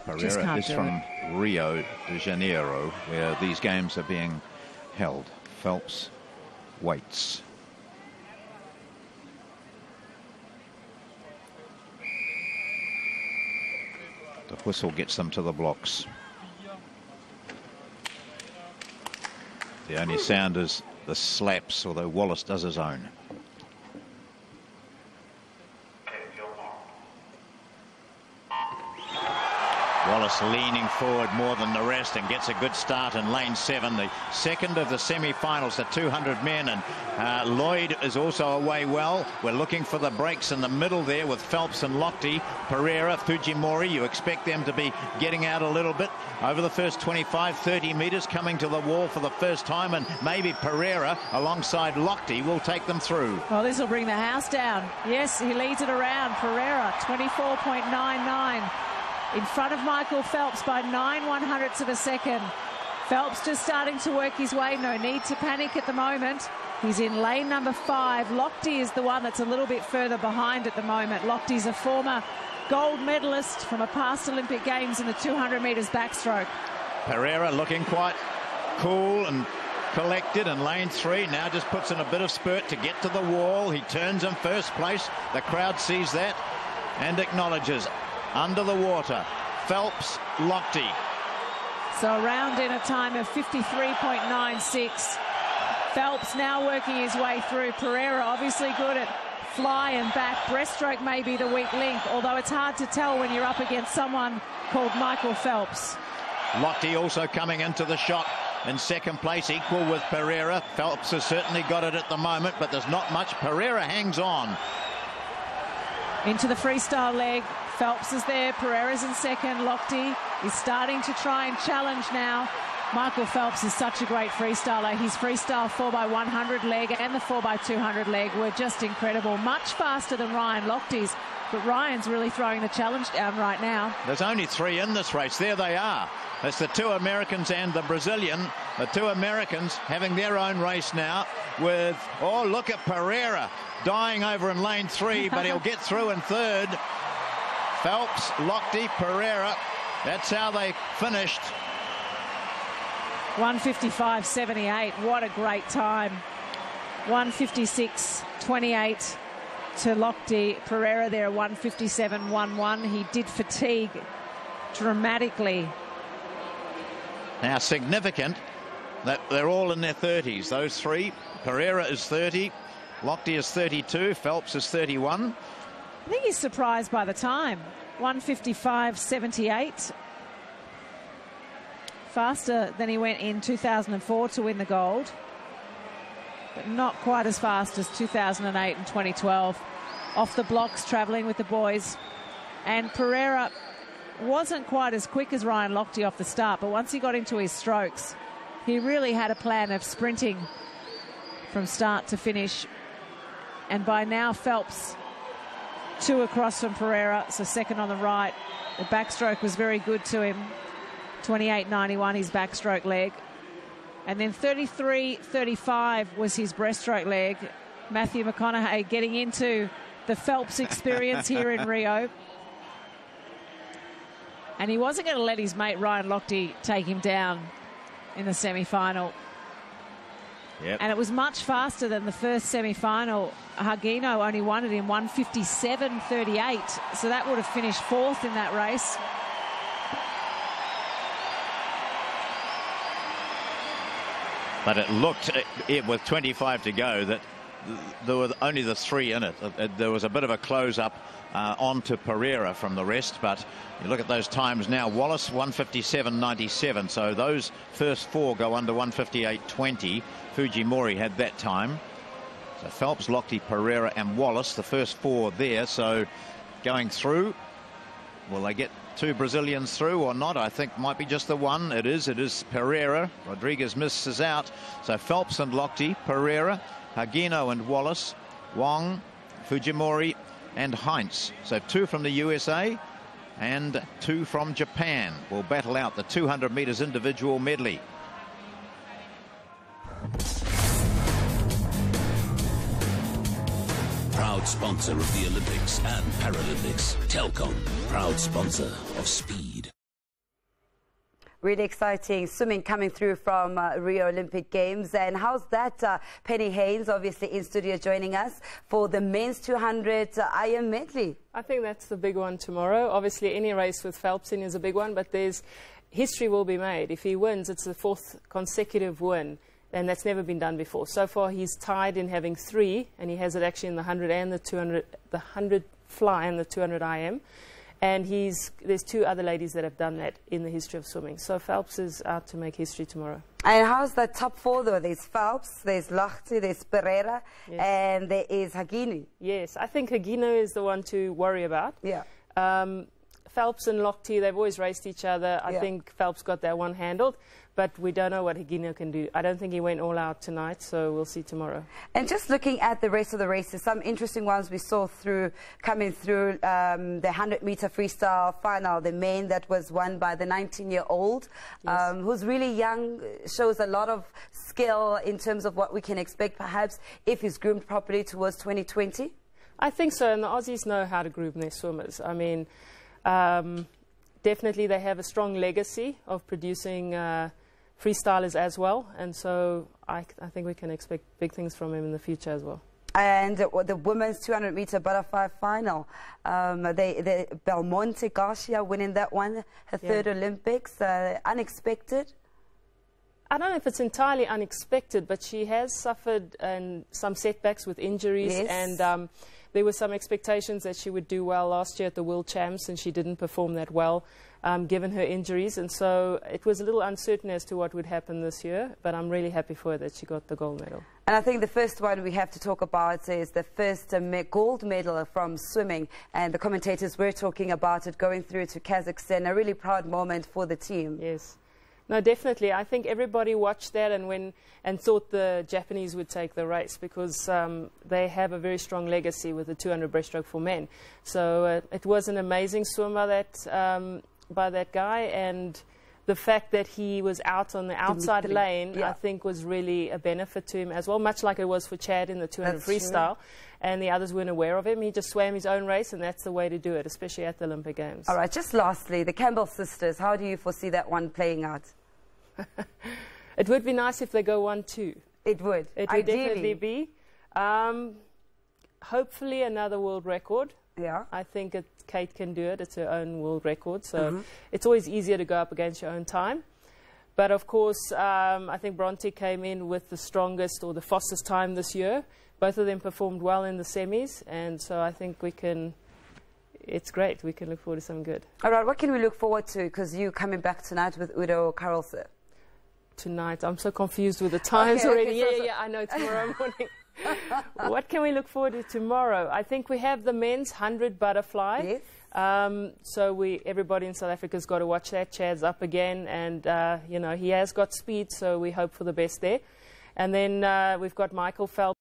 Pereira is from Rio de Janeiro, where these games are being held. Phelps waits. The whistle gets them to the blocks. The only sound is the slaps, although Wallace does his own. Wallace leaning forward more than the rest and gets a good start in lane 7, the second of the semi-finals, the 200 men, and Lloyd is also away well. We're looking for the breaks in the middle there with Phelps and Lochte. Pereira, Fujimori, you expect them to be getting out a little bit over the first 25-30 metres, coming to the wall for the first time, and maybe Pereira alongside Lochte will take them through. Well, this will bring the house down. Yes, he leads it around. Pereira, 24.99. In front of Michael Phelps by 9/100ths of a second. Phelps just starting to work his way. No need to panic at the moment. He's in lane number 5. Lochte is the one that's a little bit further behind at the moment. Lochte's a former gold medalist from a past Olympic Games in the 200 metres backstroke. Pereira looking quite cool and collected in lane 3. Now just puts in a bit of spurt to get to the wall. He turns in first place. The crowd sees that and acknowledges. Under the water, Phelps, Lochte. So around in a time of 53.96. Phelps now working his way through. Pereira obviously good at fly and back. Breaststroke may be the weak link, although it's hard to tell when you're up against someone called Michael Phelps. Lochte also coming into the shot in second place, equal with Pereira. Phelps has certainly got it at the moment, but there's not much. Pereira hangs on. Into the freestyle leg. Phelps is there. Pereira's in second. Lochte is starting to try and challenge now. Michael Phelps is such a great freestyler. His freestyle 4x100 leg and the 4x200 leg were just incredible. Much faster than Ryan Lochte's, but Ryan's really throwing the challenge down right now. There's only 3 in this race. There they are. It's the 2 Americans and the Brazilian. The 2 Americans having their own race now with, oh, look at Pereira dying over in lane 3, but he'll get through in third. Phelps, Lochte, Pereira. That's how they finished. 1:55.78. What a great time. 1:56.28 to Lochte. Pereira there, 1:57.11. He did fatigue dramatically. Now significant that they're all in their 30s. Those 3. Pereira is 30. Lochte is 32. Phelps is 31. I think he's surprised by the time. 1:55.78. Faster than he went in 2004 to win the gold, but not quite as fast as 2008 and 2012. Off the blocks, travelling with the boys. And Pereira wasn't quite as quick as Ryan Lochte off the start, but once he got into his strokes, he really had a plan of sprinting from start to finish. And by now, Phelps 2 across from Pereira, so second on the right. The backstroke was very good to him. 28.91 his backstroke leg. And then 33.35 was his breaststroke leg. Matthew McConaughey getting into the Phelps experience here in Rio. And he wasn't going to let his mate Ryan Lochte take him down in the semi-final. Yep. And it was much faster than the first semi-final. Hagino only won it in 1:57.38, so that would have finished 4th in that race. But it looked, with 25 to go, that there were only the 3 in it. There was a bit of a close-up onto Pereira from the rest, but you look at those times now. Wallace 1:57.97, so those first 4 go under 1:58.20. Fujimori had that time. So Phelps, Lochte, Pereira and Wallace, the first 4 there. So going through, will they get 2 Brazilians through or not? I think might be just the one. It is Pereira. Rodriguez misses out. So Phelps and Lochte, Pereira, Hagino and Wallace, Wong, Fujimori and Heinz. So 2 from the USA and 2 from Japan will battle out the 200 metres individual medley. Proud sponsor of the Olympics and Paralympics. Telkom, proud sponsor of Speed. Really exciting swimming coming through from Rio Olympic Games. And how's that? Penny Haynes, obviously in studio, joining us for the men's 200 IM medley. I think that's the big one tomorrow. Obviously, any race with Phelps in is a big one, but history will be made. If he wins, it's the 4th consecutive win, and that's never been done before. So far, he's tied in having 3, and he has it actually in the 100 and the 200, the 100 fly and the 200 IM. And there's 2 other ladies that have done that in the history of swimming. So Phelps is out to make history tomorrow. And how's that top 4 though? There's Phelps, there's Lochte, there's Pereira, yes, and there is Hagino. Yes, I think Hagino is the one to worry about. Yeah. Phelps and Lochte, they've always raced each other. I think Phelps got that one handled, but we don't know what Hagino can do. I don't think he went all out tonight, so we'll see tomorrow. And just looking at the rest of the races, some interesting ones we saw coming through the 100-meter freestyle final, the main that was won by the 19-year-old, yes, who's really young, shows a lot of skill in terms of what we can expect, perhaps, if he's groomed properly towards 2020. I think so, and the Aussies know how to groom their swimmers. I mean, definitely they have a strong legacy of producing freestylers as well, and so I think we can expect big things from him in the future as well. And the women's 200-meter butterfly final, Belmonte Garcia winning that one, her 3rd Olympics, unexpected. I don't know if it's entirely unexpected, but she has suffered some setbacks with injuries, yes, and there were some expectations that she would do well last year at the World Champs, and she didn't perform that well given her injuries, and so it was a little uncertain as to what would happen this year, but I'm really happy for her that she got the gold medal. And I think the first one we have to talk about is the first gold medal from swimming, and the commentators were talking about it going through to Kazakhstan, a really proud moment for the team. Yes. No, definitely. I think everybody watched that and thought the Japanese would take the race because they have a very strong legacy with the 200 breaststroke for men. So it was an amazing swim by that guy, and the fact that he was out on the outside lane, I think, was really a benefit to him as well, much like it was for Chad in the 200 freestyle. And the others weren't aware of him. He just swam his own race, and that's the way to do it, especially at the Olympic Games. All right, just lastly, the Campbell sisters, how do you foresee that one playing out? It would be nice if they go 1-2. It would. It would definitely be. Hopefully another world record. Yeah. I think Kate can do it. It's her own world record. So it's always easier to go up against your own time. But of course, I think Bronte came in with the strongest or the fastest time this year. Both of them performed well in the semis, and so I think it's great. We can look forward to something good. All right, what can we look forward to? Because you're coming back tonight with Udo Karlsson. Tonight? I'm so confused with the times already. Yeah, I know, tomorrow morning. What can we look forward to tomorrow? I think we have the men's 100 butterfly. Yes. So everybody in South Africa's got to watch that. Chad's up again, and you know, he has got speed, so we hope for the best there. And then we've got Michael Phelps.